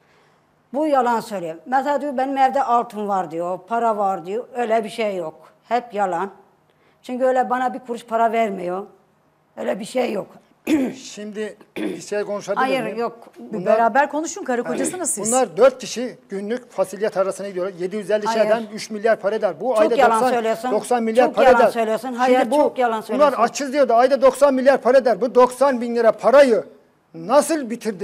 Bu yalan söylüyor. Mesela diyor benim evde altın var diyor, para var diyor. Öyle bir şey yok. Hep yalan. Çünkü öyle bana bir kuruş para vermiyor. Öyle bir şey yok. şimdi bir şey konuşabilir Hayır miyim? yok. Bir Beraber konuşun karı kocasınız siz. Bunlar dört kişi günlük fasulye tarlasına gidiyor. yedi yüz elli Hayır. şeyden üç milyar para eder. Bu Çok ayda yalan doksan, söylüyorsun. doksan milyar Çok para yalan eder. söylüyorsun. Hayır, Şimdi bu, çok yalan söylüyorsun. Bunlar açız diyordu ayda doksan milyar para eder. Bu doksan bin lira parayı nasıl bitirdiler?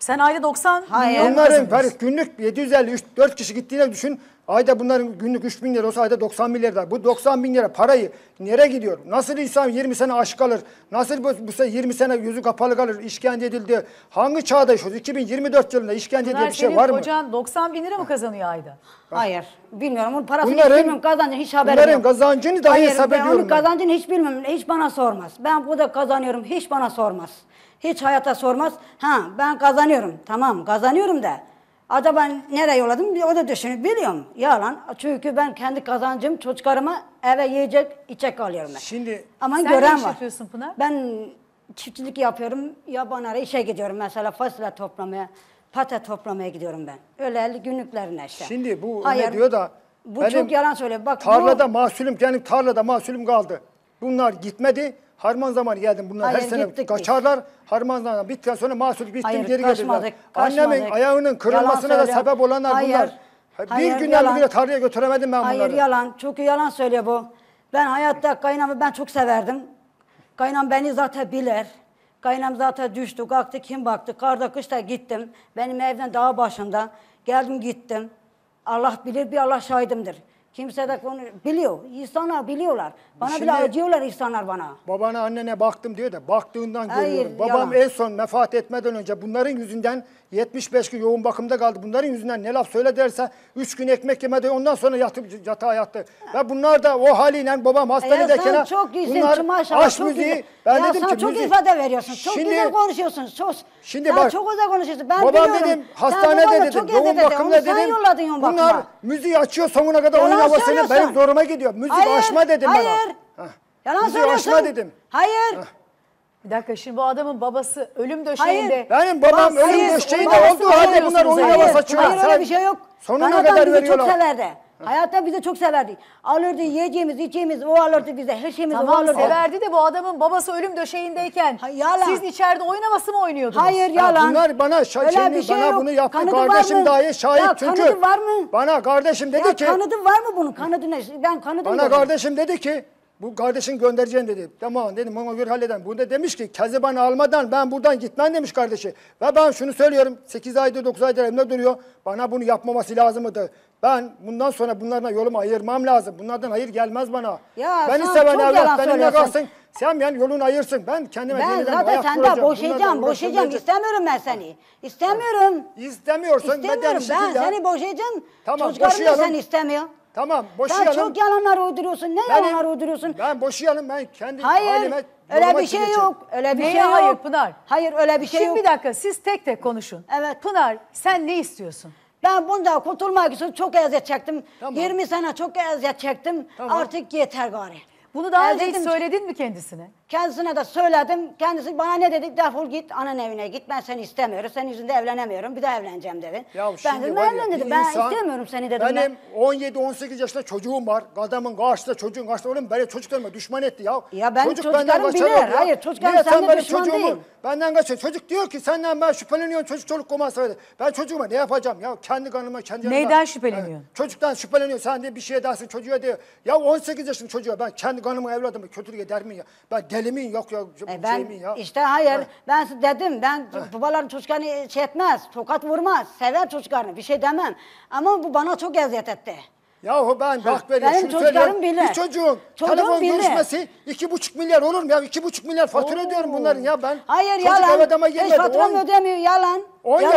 Sen ayda doksan Hayır. milyon Bunların kazanıyorsun. Ferit günlük yedi yüz elli dört kişi gittiğine düşün. Ayda bunların günlük üç bin lira olsa ayda doksan milyar da. Bu doksan bin lira parayı nereye gidiyor? Nasıl insan yirmi sene aç kalır? Nasıl bu, bu sene yirmi sene yüzü kapalı kalır? İşkence edildi. Hangi çağda yaşıyoruz? iki bin yirmi dört yılında işkence Pınar, diye bir şey senin var mı? kocan doksan bin lira mı kazanıyor ayda? Hayır. Bilmiyorum. Onun parasını Bunların- hiç bilmiyorum. Kazancını hiç haberim bunların yok. kazancını dahi Hayır, hesap ben ediyorum onun ben. kazancını hiç bilmiyorum. Hiç bana sormaz. Ben burada kazanıyorum. Hiç bana sormaz. Hiç hayata sormaz. Ha ben kazanıyorum. Tamam kazanıyorum da. Acaba nereye yolladım? O da düşünüp biliyorum. Yalan. Çünkü ben kendi kazancım çocuklarıma eve yiyecek, içecek alıyorum ben. Şimdi Ama Sen ne gören iş var. yapıyorsun Pınar? Ben çiftçilik yapıyorum. Yaban ara işe gidiyorum. Mesela fasulye toplamaya, patates toplamaya gidiyorum ben. Öyle elli günlüklerine işte. Şimdi bu Hayır, ne diyor da bu benim çok yalan söylüyor. Bak tarlada bu, mahsulüm yani tarlada mahsulüm kaldı. Bunlar gitmedi. Harman zamanı geldim. Bunlar her Hayır, sene gittik kaçarlar. Harman zamanı bittikten sonra mahsul bittim Hayır, geri kaçmadık, gelirler. kaçmadık. Annemin ayağının kırılmasına Yalan da söylüyor. sebep olanlar Hayır, bunlar. Bir hayır, günden yalan. bile tarlaya götüremedim ben hayır bunları. yalan. Çok yalan söylüyor bu. Ben hayatta kaynamı ben çok severdim. Kaynam beni zaten bilir. Kaynam zaten düştü, kalktı, kim baktı? Karda kışta gittim. Benim evden dağ başında. Geldim gittim. Allah bilir bir Allah şahidimdir. Kimse de konu biliyor. İnsanlar biliyorlar. Bana Şimdi- bile acıyorlar insanlar bana. Babana annene baktım diyor da baktığından Hayır, görüyorum. Babam yalan. en son vefat etmeden önce bunların yüzünden yetmiş beş gün yoğun bakımda kaldı. Bunların yüzünden ne laf söyle derse üç gün ekmek yemedi ondan sonra yatıp yatağa yattı. Ve bunlar da o haliyle babam Ya hastanedeyken sen çok iyisin, bunlar maşallah, aşk çok müziği. güzel. Ben ya dedim sen ki çok müzik. ifade veriyorsun, çok Şimdi- güzel konuşuyorsun, çok. Şimdi sen bak, çok güzel konuşuyorsun, ben babam biliyorum. dedim Sen hastanede babana dedim çok yoğun eziyet ettin, bakımda onu sen dedim. yolladın yoğun bakıma. Bunlar müziği açıyor sonuna kadar Yalan oynamasını söylüyorsun. benim zoruma gidiyor. Müzik Hayır, aşma dedim hayır. bana. Heh. Yalan Müziği söylüyorsun. aşma dedim. Hayır. Bir dakika, şimdi bu adamın babası ölüm döşeğinde. Hayır. Benim babam Bak, ölüm hayır, döşeğinde babası olduğu halde veriyorsunuz, bunlar oyun hayır, havası açıyorlar. Hayır öyle Sen bir şey yok. Sonuna Hayatta kadar bizi veriyorlar. çok severdi. Hayatta bizi çok severdi. Alırdı yiyeceğimiz, içeceğimiz, o alırdı bize. Her şeyimizi o Tamam alırdı. severdi de bu adamın babası ölüm döşeğindeyken Ha, yalan. siz içeride oynaması mı oynuyordunuz? Hayır Ya yalan. bunlar bana şa- Öyle şimdi bir şey bana yok. bunu yaptı. Kanıtı var Kardeşim mı? dahi şahit Ya, çünkü. kanıtı var mı? Bana kardeşim dedi Ya ki kanıtı var mı bunun? Kanıtı ne? Ben kanıtım bana dedim. kardeşim dedi ki bu kardeşin göndereceğim dedi. Tamam dedim ona göre halleden. Bu da demiş ki Keziban'ı almadan ben buradan gitmem demiş kardeşi. Ve ben şunu söylüyorum. sekiz aydır dokuz aydır evimde duruyor. Bana bunu yapmaması lazımdı. Ben bundan sonra bunlarla yolumu ayırmam lazım. Bunlardan hayır gelmez bana. Ya Beni sen seven çok evlat yalan benimle söylüyorsun. kalsın. Sen yani yolunu ayırsın. Ben kendime Ben yeniden zaten hayat senden kuracağım. boşayacağım, Bunlarla boşayacağım. uğraşamayacağım. İstemiyorum ben seni. İstemiyorum. İstemiyorsun. İstemiyorum. beden Ben şekilde- seni boşayacağım. Tamam, Çocuklarım da boşayalım. seni istemiyor. Tamam Sen boşayalım. çok yalanlar uyduruyorsun. Ne Benim- yalanlar uyduruyorsun? Ben boşayalım ben kendi Hayır. halime Öyle yoluma bir şey gideceğim. yok. Öyle bir Neye şey yok. hayır Pınar? Hayır öyle bir şey Şimdi yok. bir dakika, siz tek tek konuşun. Evet. Pınar, sen ne istiyorsun? Ben bunda kurtulmak için çok eziyet çektim. Tamam. yirmi sene çok eziyet çektim. Tamam. Artık yeter gari. Bunu daha önce hiç Eziyetim- söyledin mi kendisine? Kendisine de söyledim. Kendisi bana ne dedi? Defol git anan evine git. Ben seni istemiyorum. Senin yüzünden evlenemiyorum. Bir daha evleneceğim dedi. Ya Ben şimdi dedim var ya, evlen bir dedi. Ben insan- istemiyorum seni dedim. ben. Benim on yedi on sekiz yaşında çocuğum var. Adamın karşısında çocuğun karşısında oğlum böyle çocuklarıma düşman etti ya. Ya ben Çocuk çocuklarım benden kaçar bilir. oldu ya. Hayır, çocuklarım Niye sen senden benim düşman çocuğumu değil. benden kaçır. Çocuk diyor ki senden ben şüpheleniyorum çocuk çoluk komasaydı. Ben çocuğuma ne yapacağım ya kendi kanıma kendi yanıma- Neyden şüpheleniyorsun? Çocuktan şüpheleniyor. Sen de bir şey dersin çocuğa diyor. Ya on sekiz yaşında çocuğa ben kendi kanımı evladımı kötülük eder miyim ya? Ben deli miyim yok ya E şey ben miyim ya? işte hayır Ha. ben size dedim ben babaların çocuklarını şey etmez tokat vurmaz sever çocuklarını bir şey demem ama bu bana çok eziyet etti. Yahu ben bak veriyor benim şunu çocuklarım söylüyorum. bilir. Bir çocuğun Çocuğum telefon bilir. görüşmesi iki buçuk milyar olur mu ya? iki buçuk milyar fatura Oo. ödüyorum bunların ya ben. Hayır Çocuk yalan ev adama hiç girmedi. faturamı On- ödemiyor yalan. on yalan. yaş-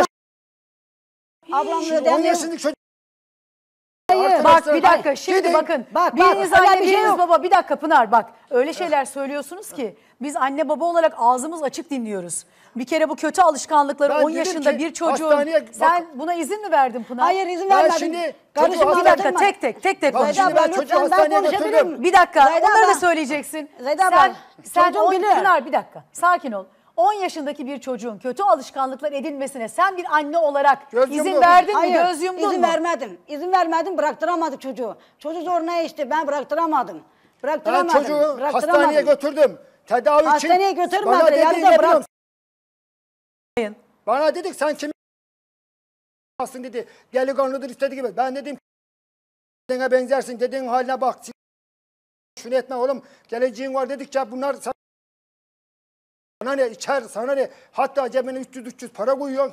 Ablam Şimdi on ödemiyor. yaşındaki çocuk. Hayır. Bak bir dakika, şimdi Gidin. bakın. Bak, biriniz bak, öyle anne, bir şey biriniz yok. baba. Bir dakika Pınar bak. Öyle şeyler söylüyorsunuz ki biz anne baba olarak ağzımız açık dinliyoruz. Bir kere bu kötü alışkanlıkları Ben on dedim yaşında ki, bir çocuğun... hastaneye- bak- Sen buna izin mi verdin Pınar? Hayır izin Ben vermedim. şimdi Karışma, çocuğu Bir dakika anlatırma. tek tek tek tek Bak konuş. şimdi ben abla, çocuğu lütfen, ben hastaneye konuşabilir götürdüm. miyim? Bir dakika Zeyda onları da abla. söyleyeceksin. Zeyda sen, abla, sen çocuğum on, bilir. Pınar bir dakika sakin ol. on yaşındaki bir çocuğun kötü alışkanlıklar edinmesine sen bir anne olarak Göz izin yumdun. verdin mi? Hayır Göz yumdun izin mu? vermedim. İzin vermedim bıraktıramadık çocuğu. Çocuk zoruna işte ben bıraktıramadım. Ben Bıraktıramadım. çocuğu bıraktıramadım. hastaneye götürdüm. Tedavi için. Hastaneye götürmedi, Bana dedi yarıda ne biliyor bırak- musun? Bana dedik sen kimi aslında dedi. Delikanlıdır istediği gibi. Ben dedim dedene benzersin dediğin haline bak. Şunu etme oğlum. Geleceğin var dedikçe bunlar sana sana ne içer sana ne hatta cebine üç yüz üç yüz para koyuyor.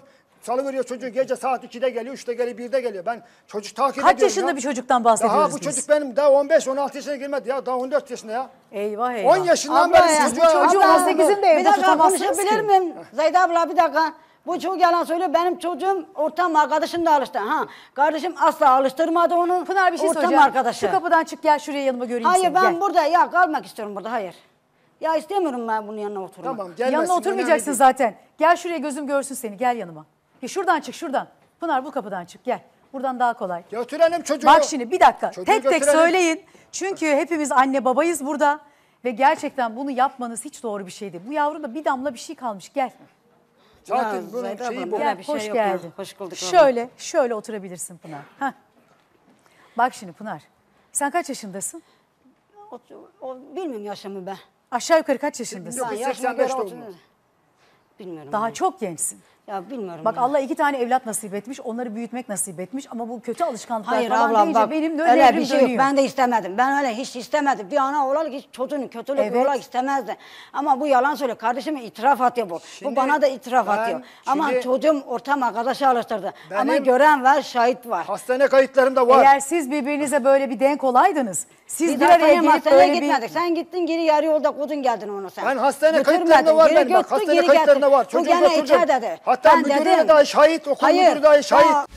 salıveriyor çocuğu gece saat ikide geliyor, üçte geliyor, birde geliyor. Ben çocuk takip Kaç ediyorum yaşında ya. bir çocuktan bahsediyoruz Daha bu biz? çocuk benim daha on beş on altı yaşına girmedi ya. Daha on dört yaşında ya. Eyvah eyvah. on yaşından Abla beri ya, çocuğa... çocuğu abla, on sekizin de evde bir dakika tutamazsınız konuşabilir ki. miyim? Zeyda abla bir dakika. Bu çok yalan söylüyor. Benim çocuğum ortam arkadaşım da alıştı. Ha, kardeşim asla alıştırmadı onu. Pınar bir şey ortam söyleyeceğim. arkadaşı. Şu kapıdan çık gel şuraya yanıma göreyim Hayır seni. ben Gel. burada ya kalmak istiyorum burada hayır. Ya istemiyorum ben bunun yanına oturmak. Tamam gelmesin. Yanına oturmayacaksın önemli zaten. Gel şuraya gözüm görsün seni. Gel yanıma. Ya şuradan çık şuradan. Pınar bu kapıdan çık gel. Buradan daha kolay. değil. Götürelim çocuğu. Bak şimdi bir dakika. Çocuğu tek tek götürelim. söyleyin. Çünkü hepimiz anne babayız burada. Ve gerçekten bunu yapmanız hiç doğru bir şey değil. Bu yavrun da bir damla bir şey kalmış. Gel. Zaten Ya, bunun Zeyda şeyi abla, bu. Böyle Gel bir şey hoş yok ya. geldin. Hoş bulduk abla. Şöyle şöyle oturabilirsin Pınar. Heh. Bak şimdi Pınar. Sen kaç yaşındasın? O, o, bilmiyorum yaşımı ben. Aşağı yukarı kaç yaşındasın? Yok, Ben seksen yaşıma beş göre doğumlu. oturuyorum. Bilmiyorum. Daha ben. çok gençsin. Ya bilmiyorum. Bak ya. Allah iki tane evlat nasip etmiş. Onları büyütmek nasip etmiş. Ama bu kötü alışkanlıklar Hayır falan abla deyince bak benim de öyle devrim bir şey dönüyor. yok. Ben de istemedim. Ben öyle hiç istemedim. Bir ana olarak hiç çocuğun kötülük Evet. olarak istemezdi. Ama bu yalan söylüyor. Kardeşime itiraf atıyor bu. Şimdi bu bana da itiraf ben atıyor. Ama şimdi- çocuğum ortam arkadaşı alıştırdı. Ama Benim- gören var, şahit var. Hastane kayıtlarımda var. Eğer siz birbirinize böyle bir denk olaydınız. Siz Biz bir araya hastaneye gelip hastaneye böyle bir... gitmedik. Sen gittin geri yarı yolda kodun geldin onu sen. Ben hastane Götürmedin, kayıtlarında var geri benim. Bak götürdü, hastane geri kayıtlarında getirdi. var. Bu Çocuğu gene götürdüm. içer dedi. Hatta Ben müdürü dedim. dahi şahit, okul Hayır. müdürü dahi şahit. Ya,